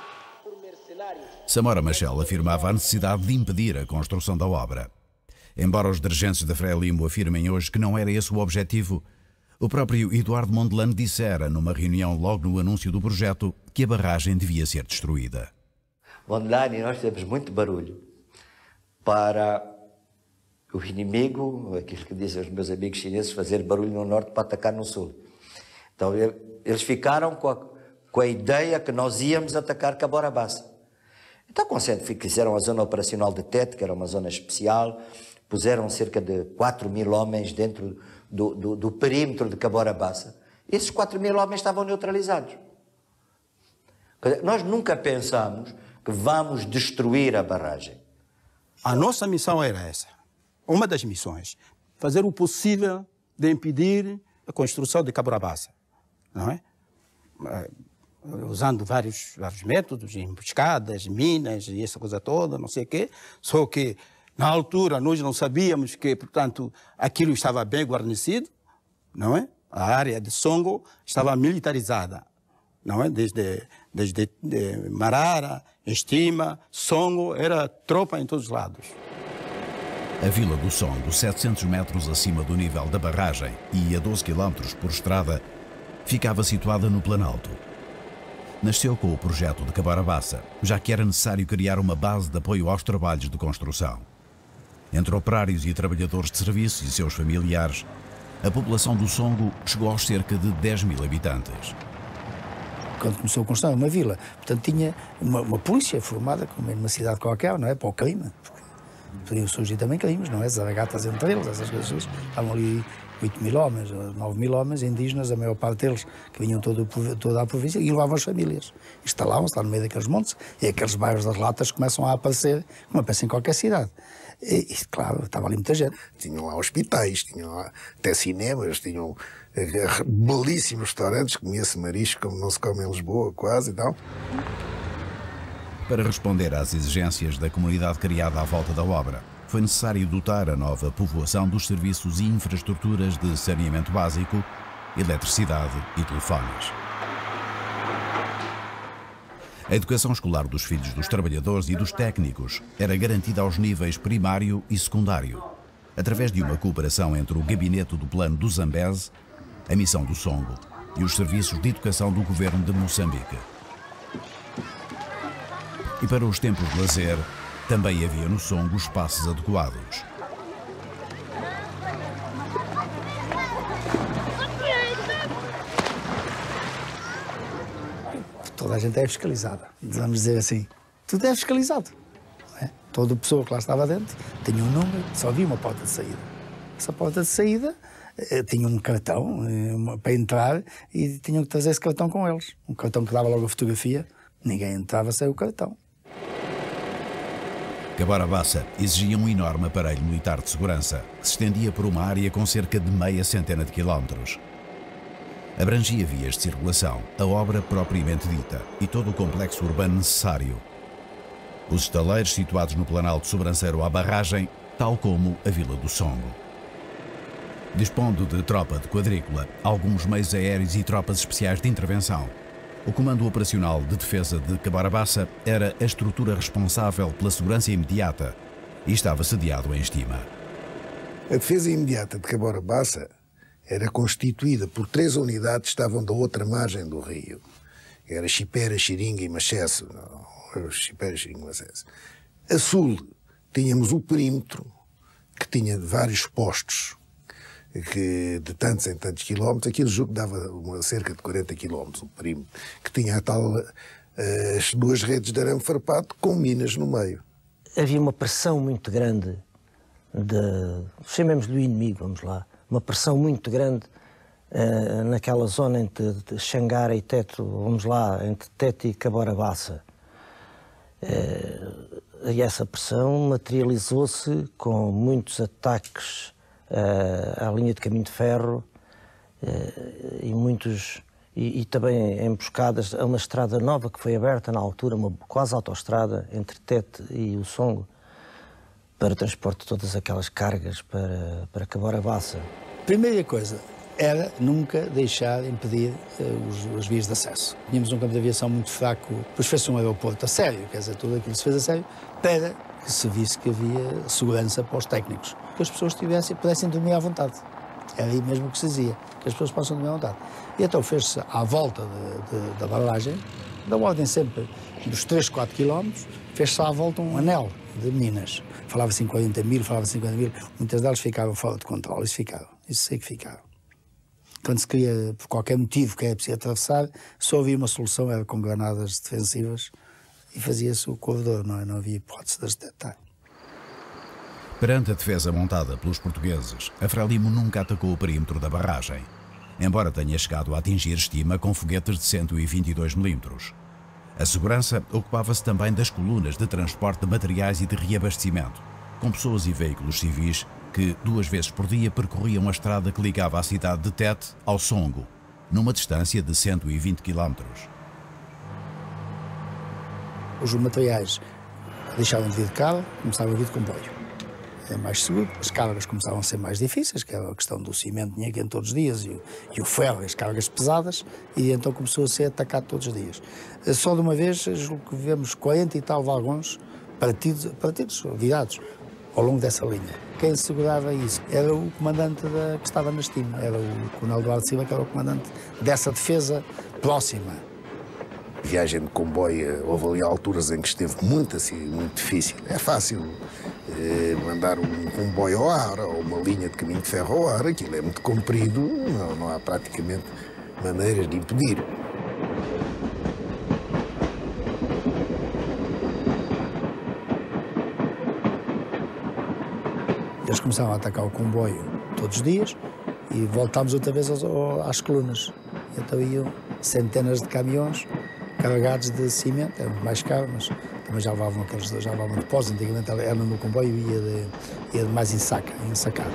Speaker 5: Samora Machel afirmava a necessidade de impedir a construção da obra. Embora os dirigentes da Frelimo afirmem hoje que não era esse o objetivo, o próprio Eduardo Mondlane dissera numa reunião logo no anúncio do projeto que a barragem devia ser destruída.
Speaker 19: Mondlane, nós temos muito barulho para o inimigo, aquilo que dizem os meus amigos chineses, fazer barulho no norte para atacar no sul. Então eles ficaram com a ideia que nós íamos atacar Cabora Bassa. Então, fizeram a zona operacional de Tete, que era uma zona especial, puseram cerca de 4.000 homens dentro do perímetro de Cabora Bassa. Esses 4.000 homens estavam neutralizados. Nós nunca pensamos que vamos destruir a barragem.
Speaker 2: A nossa missão era essa. Uma das missões, fazer o possível de impedir a construção de Cabora Bassa, não é? Usando vários métodos, emboscadas, minas e essa coisa toda, não sei o quê. Só que, na altura, nós não sabíamos que, portanto, aquilo estava bem guarnecido, não é? A área de Songo estava militarizada, não é? Desde Marara, Estima, Songo, era tropa em todos os lados.
Speaker 5: A Vila do Songo, 700 metros acima do nível da barragem e a 12 km por estrada, ficava situada no Planalto. Nasceu com o projeto de Cabora Bassa, já que era necessário criar uma base de apoio aos trabalhos de construção. Entre operários e trabalhadores de serviços e seus familiares, a população do Songo chegou aos cerca de 10.000 habitantes.
Speaker 20: Quando começou a construir uma vila, portanto tinha uma polícia formada, como numa cidade qualquer, não é? Para o clima. Podiam surgir também crimes, não é? Zaragatas entre eles, essas coisas. Estavam ali 8.000 homens, 9.000 homens indígenas, a maior parte deles que vinham toda a província e levavam as famílias. Instalavam-se lá no meio daqueles montes e aqueles bairros das latas começam a aparecer, como aparecem em qualquer cidade. E, claro, estava ali muita gente.
Speaker 21: Tinham lá hospitais, tinham lá até cinemas, tinham belíssimos restaurantes, comia-se marisco como não se come em Lisboa, quase e tal.
Speaker 5: Para responder às exigências da comunidade criada à volta da obra, foi necessário dotar a nova povoação dos serviços e infraestruturas de saneamento básico, eletricidade e telefones. A educação escolar dos filhos dos trabalhadores e dos técnicos era garantida aos níveis primário e secundário, através de uma cooperação entre o gabinete do plano do Zambeze, a missão do Songo e os serviços de educação do governo de Moçambique. E para os tempos de lazer, também havia no Songo espaços adequados.
Speaker 20: Toda a gente é fiscalizada, vamos dizer assim. Tudo é fiscalizado. Não é? Toda pessoa que lá estava dentro tinha um número, só havia uma porta de saída. Essa porta de saída tinha um cartão para entrar e tinham que trazer esse cartão com eles. Um cartão que dava logo a fotografia, ninguém entrava sem o cartão.
Speaker 5: Cabora Bassa exigia um enorme aparelho militar de segurança que se estendia por uma área com cerca de meia centena de quilómetros. Abrangia vias de circulação, a obra propriamente dita e todo o complexo urbano necessário. Os estaleiros situados no planalto sobranceiro à barragem, tal como a Vila do Songo. Dispondo de tropa de quadrícula, alguns meios aéreos e tropas especiais de intervenção, o Comando Operacional de Defesa de Cabora Bassa era a estrutura responsável pela segurança imediata e estava sediado em Estima.
Speaker 21: A defesa imediata de Cabora Bassa era constituída por 3 unidades que estavam da outra margem do rio. Era Chipera, Xiringa e Machesso. Não, era Chipera, Xiringa e Machesso. A sul tínhamos o perímetro que tinha vários postos que de tantos em tantos quilómetros, aquilo julgo que dava cerca de 40 quilómetros, o perímetro, que tinha a tal, as duas redes de arame farpado com minas no meio.
Speaker 1: Havia uma pressão muito grande, chamemos-lhe o inimigo, vamos lá, uma pressão muito grande naquela zona entre Xangara e Teto, vamos lá, entre Teto e Cabora-Bassa. E essa pressão materializou-se com muitos ataques à linha de caminho de ferro e também emboscadas a uma estrada nova que foi aberta na altura, uma quase autoestrada entre Tete e o Songo, para o transporte de todas aquelas cargas para Cabora-Bassa.
Speaker 20: Primeira coisa era nunca deixar impedir as vias de acesso. Tínhamos um campo de aviação muito fraco, depois fez-se um aeroporto a sério, quer dizer, tudo aquilo se fez a sério, para que se visse que havia segurança para os técnicos, que as pessoas pudessem dormir à vontade. Era aí mesmo que se dizia, que as pessoas possam dormir à vontade. E então fez-se à volta da barragem, da ordem sempre dos 3, 4 quilómetros, fez-se à volta um anel de minas. Falava-se em 40 mil, falava-se em 50 mil, muitas delas ficavam fora de controle, isso sei que ficaram. Quando se queria, por qualquer motivo que era preciso atravessar, só havia uma solução, era com granadas defensivas, e fazia-se o corredor, não havia hipótese de as detectar.
Speaker 5: Perante a defesa montada pelos portugueses, a Frelimo nunca atacou o perímetro da barragem, embora tenha chegado a atingir estima com foguetes de 122 mm. A segurança ocupava-se também das colunas de transporte de materiais e de reabastecimento, com pessoas e veículos civis que 2 vezes por dia percorriam a estrada que ligava a cidade de Tete ao Songo, numa distância de 120 km.
Speaker 20: Os materiais deixavam de vir de carro, começavam a vir de comboio. É mais seguro, as cargas começavam a ser mais difíceis, que era a questão do cimento, tinha que ir todos os dias, e o ferro, as cargas pesadas, e então começou a ser atacado todos os dias. Só de uma vez, julgo que vivemos 40 e tal vagões partidos, virados, ao longo dessa linha. Quem segurava isso era o comandante que estava na estima, era o Coronel Eduardo Silva, que era o comandante dessa defesa próxima.
Speaker 21: Viagem de comboio, houve ali alturas em que esteve muito difícil. É fácil mandar um comboio ao ar, ou uma linha de caminho de ferro ao ar, aquilo é muito comprido, não há praticamente maneiras de impedir.
Speaker 20: Eles começaram a atacar o comboio todos os dias e voltámos outra vez às colunas. Então iam centenas de caminhões carregados de cimento, era muito mais caro, mas também já levavam depósito. Antigamente era no comboio e ia mais ensacado.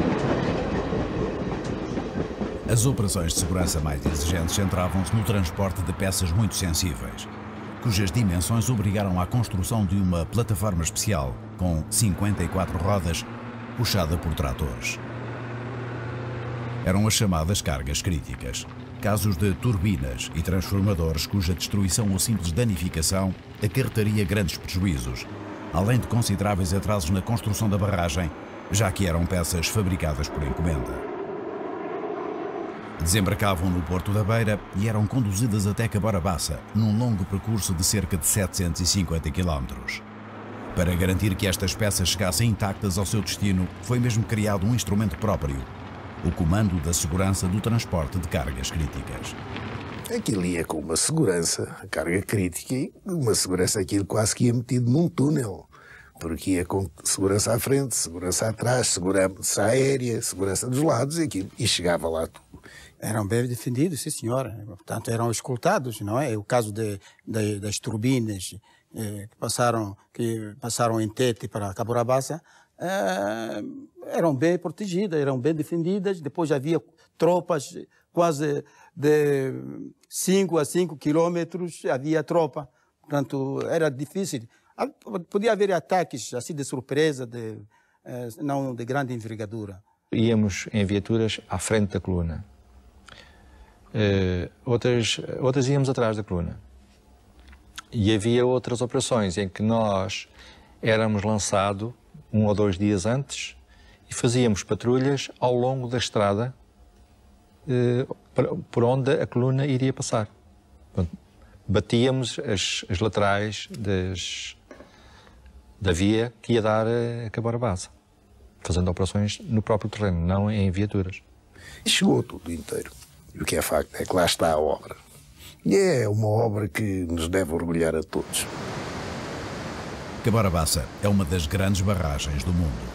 Speaker 5: As operações de segurança mais exigentes centravam-se no transporte de peças muito sensíveis, cujas dimensões obrigaram à construção de uma plataforma especial com 54 rodas, puxada por tratores. Eram as chamadas cargas críticas, casos de turbinas e transformadores cuja destruição ou simples danificação acarretaria grandes prejuízos, além de consideráveis atrasos na construção da barragem, já que eram peças fabricadas por encomenda. Desembarcavam no Porto da Beira e eram conduzidas até Cabora-Bassa, num longo percurso de cerca de 750 km. Para garantir que estas peças chegassem intactas ao seu destino, foi mesmo criado um instrumento próprio, o Comando da Segurança do Transporte de Cargas Críticas.
Speaker 21: Aquilo ia com uma segurança, a carga crítica, e uma segurança, aquilo quase que ia metido num túnel, porque ia com segurança à frente, segurança atrás, segurança aérea, segurança dos lados, e chegava lá tudo.
Speaker 2: Eram bem defendidos, sim senhora. Portanto, eram escoltados, não é? O caso das turbinas que passaram em Tete para Cabora-Bassa, eram bem protegidas, eram bem defendidas. Depois havia tropas quase de 5 a 5 quilômetros, havia tropa. Portanto, era difícil. Podia haver ataques assim de surpresa, não de grande envergadura.
Speaker 22: Íamos em viaturas à frente da coluna. Outras íamos atrás da coluna. E havia outras operações em que nós éramos lançados 1 ou 2 dias antes e fazíamos patrulhas ao longo da estrada por onde a coluna iria passar. Batíamos as laterais da via que ia dar a Cabora-Bassa. fazendo operações no próprio terreno, não em viaturas.
Speaker 21: E chegou tudo inteiro. E o que é facto é que lá está a obra. E é uma obra que nos deve orgulhar a todos.
Speaker 5: Cabora Bassa é uma das grandes barragens do mundo.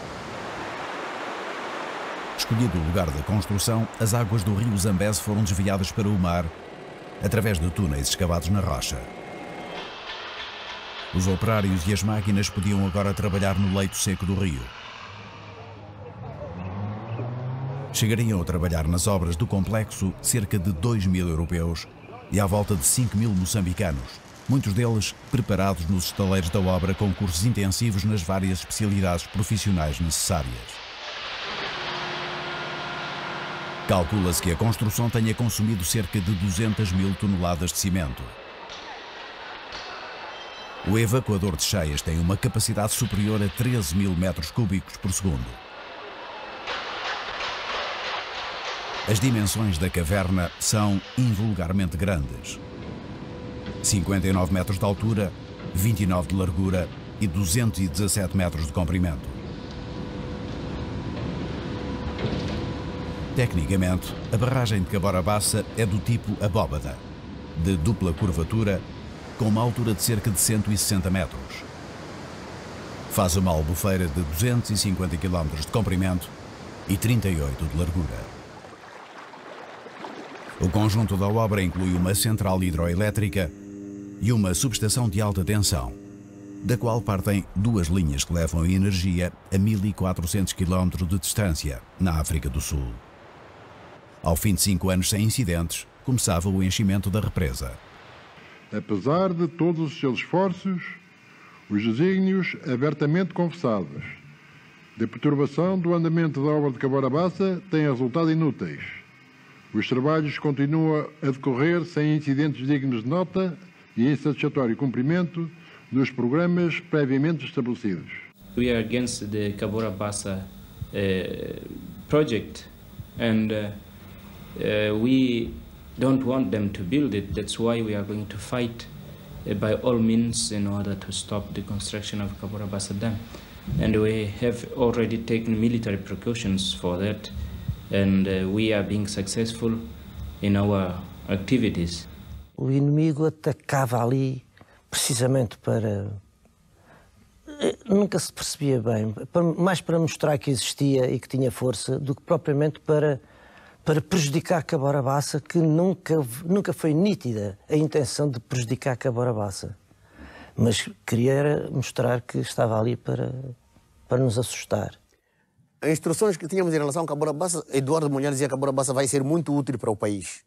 Speaker 5: Escolhido o lugar da construção, as águas do rio Zambeze foram desviadas para o mar através de túneis escavados na rocha. Os operários e as máquinas podiam agora trabalhar no leito seco do rio. Chegariam a trabalhar nas obras do complexo cerca de 2.000 europeus e à volta de 5.000 moçambicanos, muitos deles preparados nos estaleiros da obra com cursos intensivos nas várias especialidades profissionais necessárias. Calcula-se que a construção tenha consumido cerca de 200.000 toneladas de cimento. O evacuador de cheias tem uma capacidade superior a 13.000 metros cúbicos por segundo. As dimensões da caverna são invulgarmente grandes. 59 metros de altura, 29 de largura e 217 metros de comprimento. Tecnicamente, a barragem de Cabora Bassa é do tipo abóbada, de dupla curvatura, com uma altura de cerca de 160 metros. Faz uma albufeira de 250 km de comprimento e 38 de largura. O conjunto da obra inclui uma central hidroelétrica e uma subestação de alta tensão, da qual partem duas linhas que levam a energia a 1.400 km de distância, na África do Sul. Ao fim de 5 anos sem incidentes, começava o enchimento da represa.
Speaker 4: Apesar de todos os seus esforços, os desígnios abertamente confessados de perturbação do andamento da obra de Cabora Bassa têm resultado inúteis. Os trabalhos continuam a decorrer sem incidentes dignos de nota e em satisfatório cumprimento dos programas previamente estabelecidos.
Speaker 6: We are against the Cabora Bassa project and we don't want them to build it. That's why we are going to fight by all means in order to stop the construction of Cabora Bassa Dam. And we have already taken military precautions for that, and we are being successful in our activities.
Speaker 1: O inimigo atacava ali precisamente para... Nunca se percebia bem, mais para mostrar que existia e que tinha força, do que propriamente para prejudicar Cabora Bassa, que nunca foi nítida a intenção de prejudicar Cabora Bassa. Mas queria mostrar que estava ali para nos assustar.
Speaker 23: As instruções que tínhamos em relação a Cabora Bassa, Eduardo Munhoz dizia que Cabora Bassa vai ser muito útil para o país.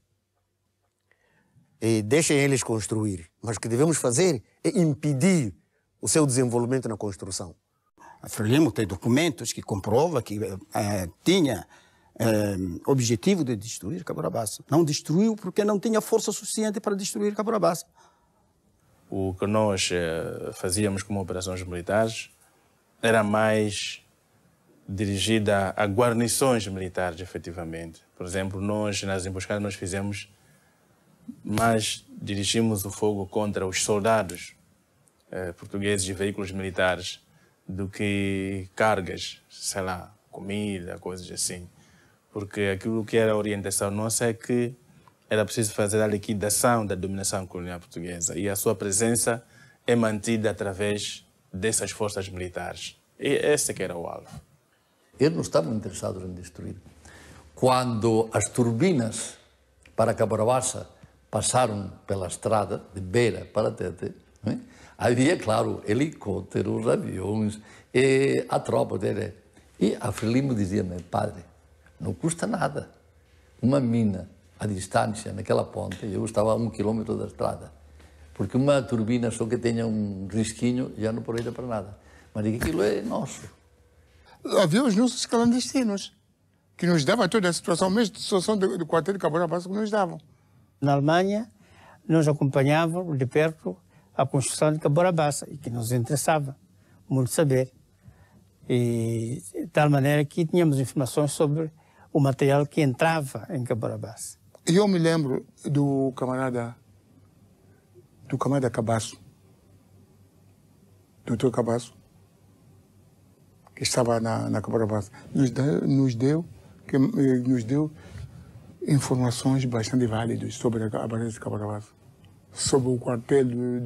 Speaker 23: E deixem eles construir. Mas o que devemos fazer é impedir o seu desenvolvimento na construção.
Speaker 2: A Frelimo tem documentos que comprovam que tinha objetivo de destruir Cabora Bassa. Não destruiu porque não tinha força suficiente para destruir Cabora Bassa.
Speaker 3: O que nós fazíamos como operações militares era mais dirigida a guarnições militares, efetivamente. Por exemplo, nós, nas emboscadas, nós fizemos, mas dirigimos o fogo contra os soldados portugueses e veículos militares do que cargas, sei lá, comida, coisas assim. Porque aquilo que era a orientação nossa é que era preciso fazer a liquidação da dominação colonial portuguesa e a sua presença é mantida através dessas forças militares. E esse que era o alvo.
Speaker 12: Eles não estavam interessados em destruir. Quando as turbinas para Cabora Bassa passaram pela estrada de Beira para Tete, havia, claro, helicópteros, aviões, e a tropa dele. E a Frelimo dizia-me, padre, não custa nada. Uma mina à distância, naquela ponte, eu estava a 1 quilômetro da estrada. Porque uma turbina só que tenha um risquinho já não aproveita para nada. Mas aquilo é nosso.
Speaker 13: Havia os nossos clandestinos, que nos davam toda a situação, mesmo a situação do quartel de Cabora Bassa que nos davam.
Speaker 24: Na Alemanha, nós acompanhávamos de perto a construção de Cabora Bassa, e que nos interessava muito saber. E de tal maneira que tínhamos informações sobre o material que entrava em Cabora Bassa.
Speaker 13: Eu me lembro do camarada Cabasso, doutor Cabasso, que estava na Cabora Bassa, nos deu informações bastante válidas sobre a base de Cabora Bassa, sobre o quartel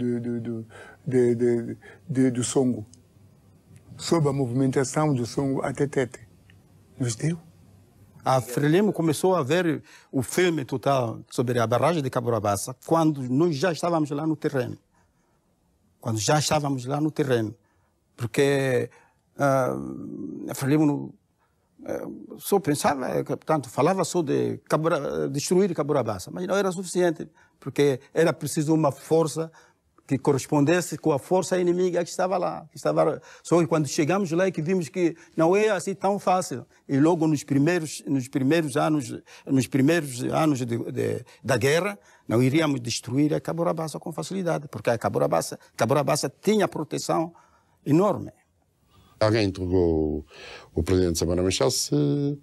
Speaker 13: do Songo, sobre a movimentação do Songo até Tete. Nos deu.
Speaker 2: A Frelimo começou a ver o filme total sobre a barragem de Cabora Bassa quando nós já estávamos lá no terreno. Porque a Frelimo só pensava, portanto, falava só de destruir Cabora Bassa, mas não era suficiente, porque era preciso uma força que correspondesse com a força inimiga que estava lá. Só que quando chegamos lá é que vimos que não é assim tão fácil. E logo nos primeiros anos da guerra, não iríamos destruir a Cabora Bassa com facilidade, porque a Cabora Bassa tinha proteção enorme.
Speaker 7: Alguém interrogou o presidente Samora Machel se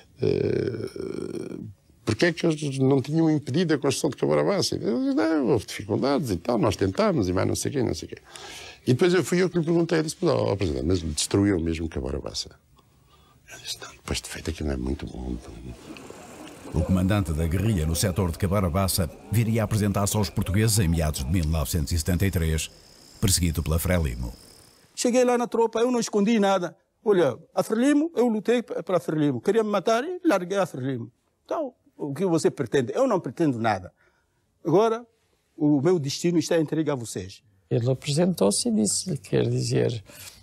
Speaker 7: porque é que eles não tinham impedido a construção de Cabora Bassa. Ele disse, não, houve dificuldades e tal, nós tentámos e mais não sei o quê. E depois fui eu que lhe perguntei, disse, presidente, mas destruiu mesmo Cabora Bassa? Ele disse, não, depois de feito aquilo não é muito bom.
Speaker 5: O comandante da guerrilha no setor de Cabora Bassa viria a apresentar-se aos portugueses em meados de 1973, perseguido pela Frelimo.
Speaker 2: Cheguei lá na tropa, eu não escondi nada. Olha, a Frelimo, eu lutei para a Frelimo. Queria me matar e larguei a Frelimo. Então, o que você pretende? Eu não pretendo nada. Agora, o meu destino está entregue a vocês.
Speaker 8: Ele apresentou-se e disse, quer dizer,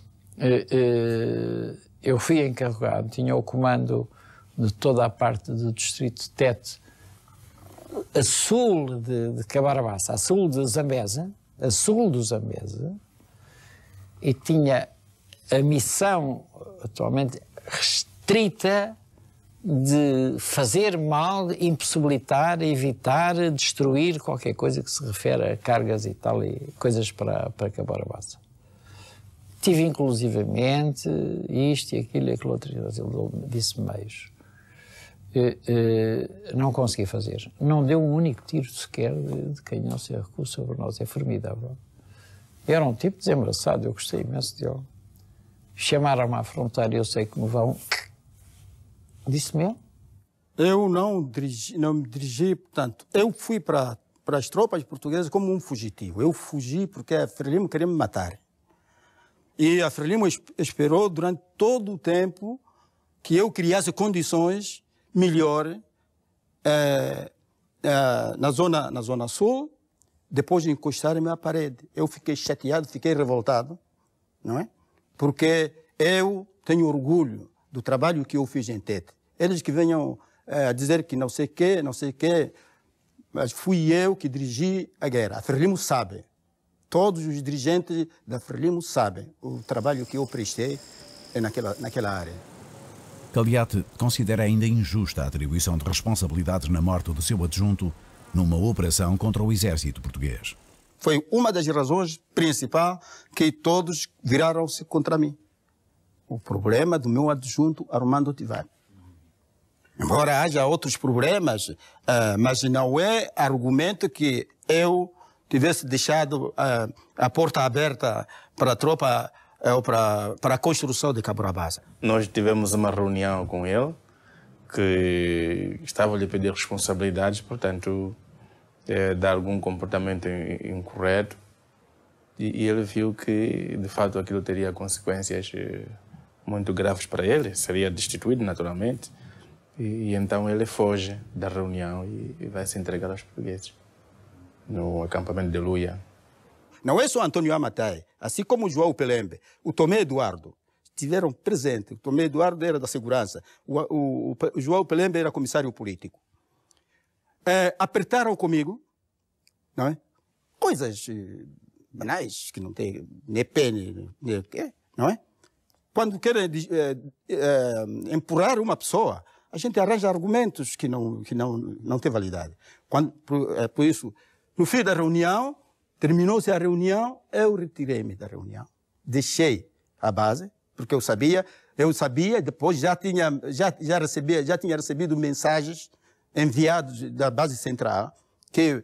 Speaker 8: eu fui encarregado, tinha o comando de toda a parte do distrito de Tete, a sul de Cabora Bassa, a sul de Zambesa, a sul do Zambesa, e tinha a missão atualmente restrita de fazer mal, impossibilitar, evitar, destruir qualquer coisa que se refere a cargas e tal, e coisas para Cabora Bassa. Tive inclusivamente isto e aquilo, ele disse meios. Não consegui fazer. Não deu um único tiro sequer de canhão sem recuo sobre nós. É formidável. Era um tipo desembaraçado, eu gostei imenso dele. Chamaram-me à fronteira, eu sei que me vão... Disse-me ele?
Speaker 2: Eu não me dirigi, portanto, eu fui para as tropas portuguesas como um fugitivo. Eu fugi porque a Frelimo queria me matar. E a Frelimo esperou durante todo o tempo que eu criasse condições melhores na zona sul, depois de encostar-me à parede. Eu fiquei chateado, fiquei revoltado, não é? Porque eu tenho orgulho do trabalho que eu fiz em Tete. Eles que venham a dizer que não sei o quê, mas fui eu que dirigi a guerra. A Frelimo sabe. Todos os dirigentes da Frelimo sabem o trabalho que eu prestei naquela área.
Speaker 5: Caliate considera ainda injusta a atribuição de responsabilidades na morte do seu adjunto numa operação contra o exército português.
Speaker 2: Foi uma das razões principais que todos viraram-se contra mim. O problema do meu adjunto Armando Tivani. Embora haja outros problemas, mas não é argumento que eu tivesse deixado a porta aberta para a tropa, para a construção de Cabora Bassa.
Speaker 3: Nós tivemos uma reunião com ele, que estava a lhe pedir responsabilidades, portanto, de algum comportamento incorreto, e ele viu que, de fato, aquilo teria consequências muito graves para ele, seria destituído naturalmente, e então ele foge da reunião e vai se entregar aos portugueses no acampamento de Luia.
Speaker 2: Não é só Antônio Amatai, assim como o João Pelembe, o Tomé Eduardo estiveram presentes. O Tomé Eduardo era da segurança, o João Pelembe era comissário político. Apertaram comigo, não é? Coisas banais que não tem nem pena, nem quê, não é? Quando querem empurrar uma pessoa, a gente arranja argumentos que não têm validade. Por isso, no fim da reunião, terminou-se a reunião, eu retirei-me da reunião. Deixei a base, porque eu sabia, depois já tinha recebido mensagens enviadas da base central, que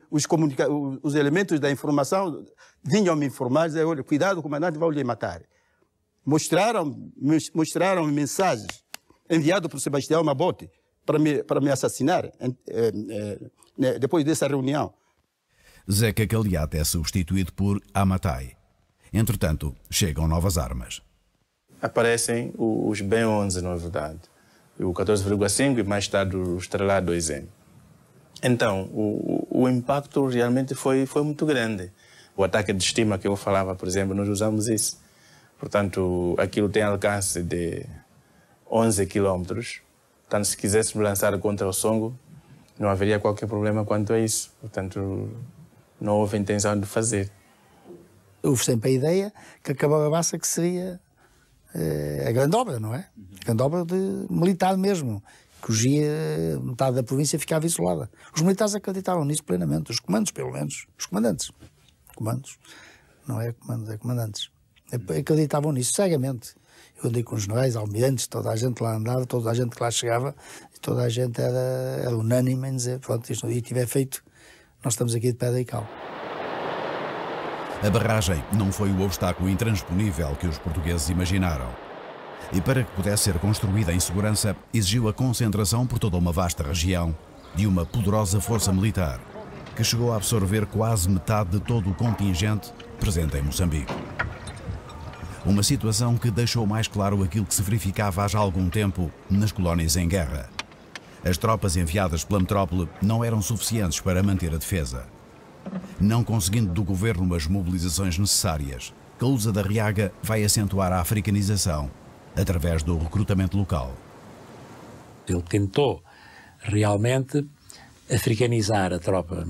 Speaker 2: os elementos da informação vinham me informar, dizer, olha, cuidado, o comandante vai lhe matar. mostraram mensagens enviadas por Sebastião Mabote para me assassinar depois dessa reunião.
Speaker 5: Zeca Caliate é substituído por Amatai. Entretanto, chegam novas armas.
Speaker 3: Aparecem os B11, na verdade. O 14,5 e mais tarde o Estrela 2M. Então, o impacto realmente foi muito grande. O ataque de estima que eu falava, por exemplo, nós usamos isso. Portanto, aquilo tem alcance de 11 quilômetros. Portanto, se quiséssemos lançar contra o Songo, não haveria qualquer problema quanto a isso. Portanto, não houve intenção de fazer.
Speaker 20: Houve sempre a ideia que a Cabora Bassa que seria a grande obra, não é? A grande obra militar mesmo. Que metade da província ficava isolada. Os militares acreditavam nisso plenamente. Os comandos, pelo menos. Os comandantes. Comandos. Não é comandos, é comandantes. Acreditavam nisso cegamente. Eu andei com os generais, almirantes, toda a gente lá andava, toda a gente que lá chegava, e toda a gente era unânime em dizer, pronto, isto não tiver feito, nós estamos aqui de pedra e cal.
Speaker 5: A barragem não foi o obstáculo intransponível que os portugueses imaginaram. E para que pudesse ser construída em segurança, exigiu a concentração por toda uma vasta região de uma poderosa força militar, que chegou a absorver quase metade de todo o contingente presente em Moçambique. Uma situação que deixou mais claro aquilo que se verificava há já algum tempo nas colónias em guerra. As tropas enviadas pela metrópole não eram suficientes para manter a defesa. Não conseguindo do governo as mobilizações necessárias, Calusa da Riaga vai acentuar a africanização através do recrutamento local.
Speaker 9: Ele tentou realmente africanizar a tropa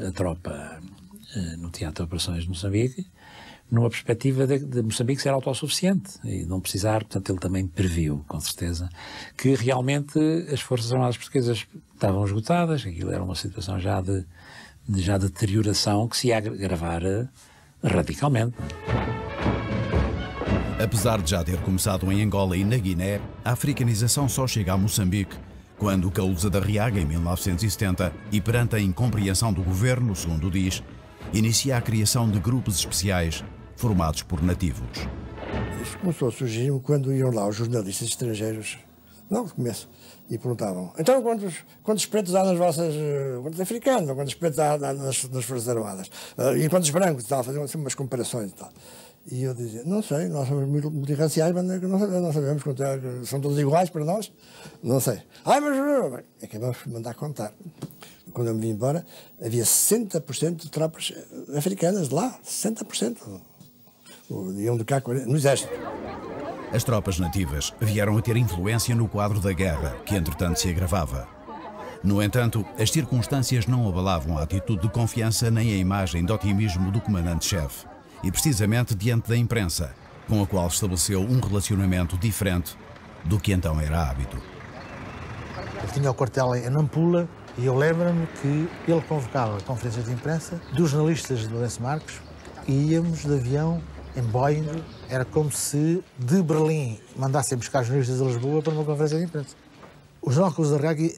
Speaker 9: no Teatro de Operações de Moçambique, numa perspectiva de Moçambique ser autossuficiente e não precisar, portanto ele também previu, com certeza, que realmente as Forças Armadas Portuguesas estavam esgotadas, aquilo era uma situação já de deterioração que se ia agravar radicalmente.
Speaker 5: Apesar de já ter começado em Angola e na Guiné, a africanização só chega a Moçambique quando Calusa da Riaga, em 1970, e perante a incompreensão do governo, segundo diz, inicia a criação de grupos especiais formados por nativos.
Speaker 10: Isto começou a surgir quando iam lá os jornalistas estrangeiros, não, no começo, e perguntavam, então quantos pretos há nas vossas, quantos africanos, quantos pretos há nas Forças Armadas, e quantos brancos e tal, faziam assim umas comparações e tal. E eu dizia, não sei, nós somos multirraciais, mas não sabemos contar, são todos iguais para nós, não sei. Ai, mas acabamos por mandar contar. Quando eu me vim embora, havia 60% de tropas africanas de lá, 60%. Iam de cá no exército.
Speaker 5: As tropas nativas vieram a ter influência no quadro da guerra, que entretanto se agravava. No entanto, as circunstâncias não abalavam a atitude de confiança nem a imagem de otimismo do comandante-chefe. E precisamente diante da imprensa, com a qual estabeleceu um relacionamento diferente do que então era hábito.
Speaker 11: Eu tinha o quartel em Nampula e eu lembro-me que ele convocava conferências de imprensa dos jornalistas de Lourenço Marques e íamos de avião em Boeing. Era como se de Berlim mandassem buscar jornalistas de Lisboa para uma conferência de imprensa. O general Calusa da Riaga,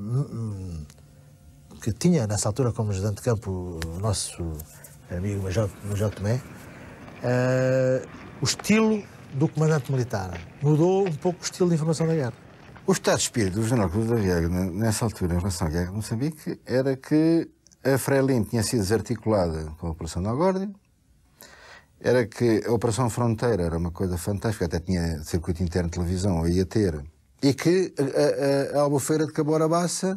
Speaker 11: que tinha nessa altura como ajudante de campo o nosso amigo Major Tomé, o estilo do comandante militar mudou um pouco o estilo de informação da guerra.
Speaker 14: O estado de espírito do general Calusa da Riaga nessa altura em relação à guerra de Moçambique era que a Frelimo tinha sido desarticulada com a Operação Nalgórdia, era que a Operação Fronteira era uma coisa fantástica, até tinha circuito interno de televisão, ia ter, e que a Albufeira de Cabora Bassa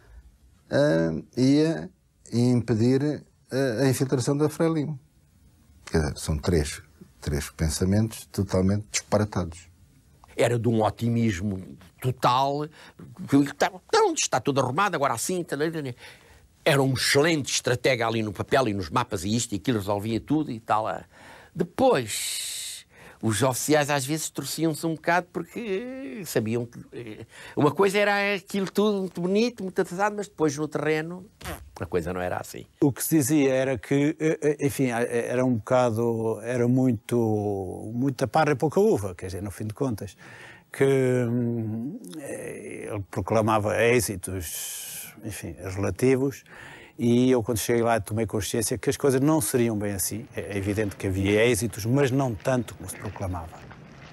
Speaker 14: ia impedir a infiltração da Frelimo. Quer dizer, são três pensamentos totalmente disparatados.
Speaker 25: Era de um otimismo total, está tudo arrumado, agora assim. Era um excelente estratega ali no papel e nos mapas e isto e aquilo, resolvia tudo e tal. Depois, os oficiais às vezes torciam-se um bocado porque sabiam que uma coisa era aquilo tudo muito bonito, muito atrasado, mas depois no terreno a coisa não era assim.
Speaker 26: O que se dizia era que, enfim, era um bocado, era muita parra e pouca uva, quer dizer, no fim de contas, que ele proclamava êxitos, enfim, relativos, e eu quando cheguei lá tomei consciência que as coisas não seriam bem assim. É evidente que havia êxitos, mas não tanto como se proclamava.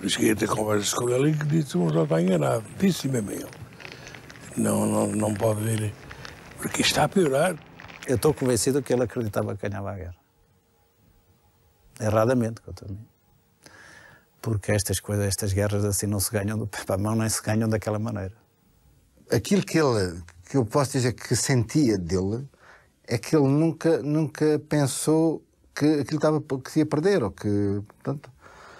Speaker 13: Cheguei a ter conversas com ele e que disse: "Mas já está enganado." Disse mesmo ele. Não pode vir, porque está a piorar.
Speaker 26: Eu estou convencido que ele acreditava que ganhava a guerra. Erradamente, quanto a mim. Porque estas coisas, estas guerras assim não se ganham do pé para a mão, nem se ganham daquela maneira.
Speaker 14: Aquilo que eu posso dizer que sentia dele é que ele nunca pensou que aquilo que se ia perder, ou que, portanto,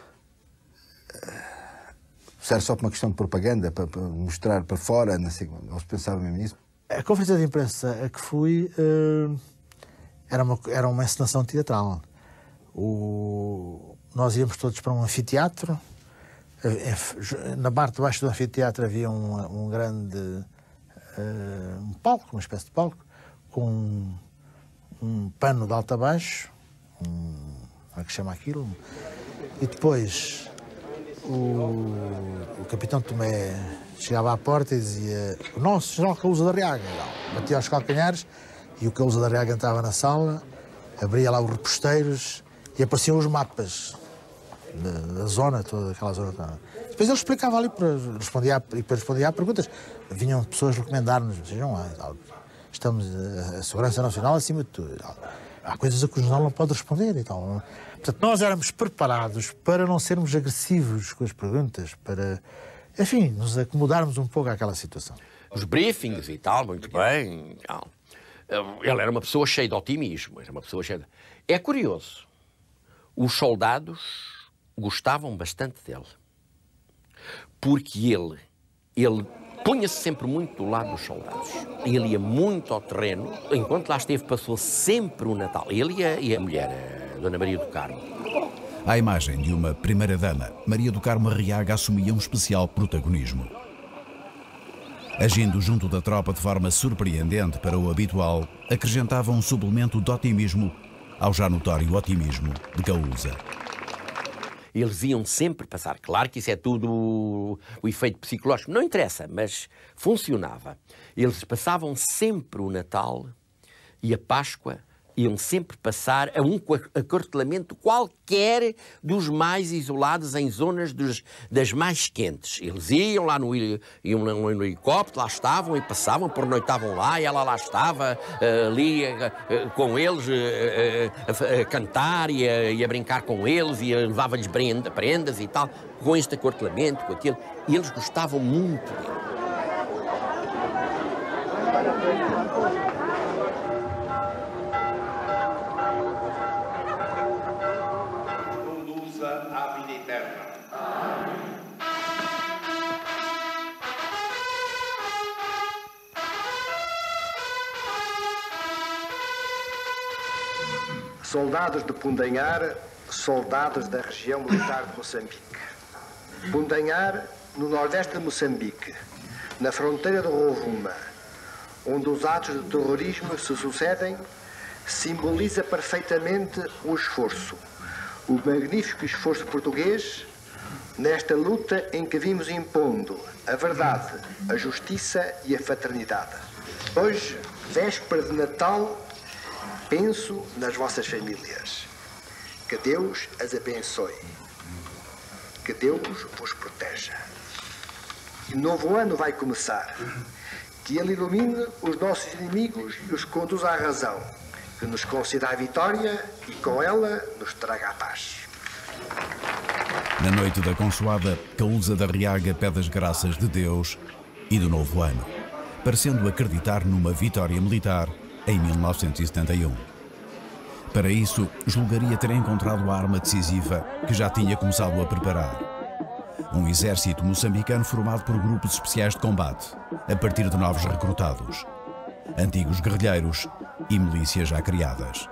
Speaker 14: se era só por uma questão de propaganda, para mostrar para fora, não sei, eles pensavam mesmo nisso. A conferência de imprensa a que fui era uma encenação teatral. Nós íamos todos para um anfiteatro. Na parte de baixo do anfiteatro havia um grande um palco, uma espécie de palco, com um pano de alto a baixo, como é que chama aquilo? E depois o capitão Tomé chegava à porta e dizia: "O nosso general Caúza da Arriaga." Batia aos calcanhares e o Caúza da Arriaga entrava na sala, abria lá os reposteiros e apareciam os mapas da zona, toda aquela zona toda. Depois ele explicava ali, respondia a perguntas. Vinham pessoas recomendar-nos: "Vejam lá, estamos a segurança nacional acima de tudo. Há coisas a que o jornal não pode responder e tal." Portanto, nós éramos preparados para não sermos agressivos com as perguntas, para, enfim, nos acomodarmos um pouco àquela situação.
Speaker 25: Os briefings e tal, muito bem. Ele era uma pessoa cheia de otimismo. Era uma pessoa cheia de... É curioso. Os soldados gostavam bastante dele. Porque ele punha-se sempre muito do lado dos soldados. Ele ia muito ao terreno. Enquanto lá esteve, passou sempre o Natal. Ele e a mulher, a Dona Maria do Carmo.
Speaker 5: À imagem de uma primeira-dama, Maria do Carmo Arriaga assumia um especial protagonismo. Agindo junto da tropa de forma surpreendente para o habitual, acrescentava um suplemento de otimismo ao já notório otimismo de Caúza.
Speaker 25: Eles iam sempre passar. Claro que isso é tudo o efeito psicológico. Não interessa, mas funcionava. Eles passavam sempre o Natal e a Páscoa, iam sempre passar a um acartelamento qualquer dos mais isolados em zonas das mais quentes. Eles iam lá no helicóptero, lá estavam e passavam, pernoitavam lá, e ela lá estava ali com eles a cantar e a brincar com eles, e levava-lhes prendas e tal, com este acartelamento, com aquilo. E eles gostavam muito dele.
Speaker 15: Soldados de Pundanhar, soldados da região militar de Moçambique. Pundanhar, no nordeste de Moçambique, na fronteira do Rovuma, onde os atos de terrorismo se sucedem, simboliza perfeitamente o esforço, o magnífico esforço português nesta luta em que vimos impondo a verdade, a justiça e a fraternidade. Hoje, véspera de Natal, penso nas vossas famílias. Que Deus as abençoe. Que Deus vos proteja. O novo ano vai começar. Que Ele ilumine os nossos inimigos e os conduza à razão. Que nos conceda a vitória e com ela nos traga a paz.
Speaker 5: Na noite da consoada, Caúza da Arriaga pede as graças de Deus e do novo ano, parecendo acreditar numa vitória militar em 1971. Para isso, julgaria ter encontrado a arma decisiva que já tinha começado a preparar. Um exército moçambicano formado por grupos especiais de combate, a partir de novos recrutados, antigos guerrilheiros e milícias já criadas.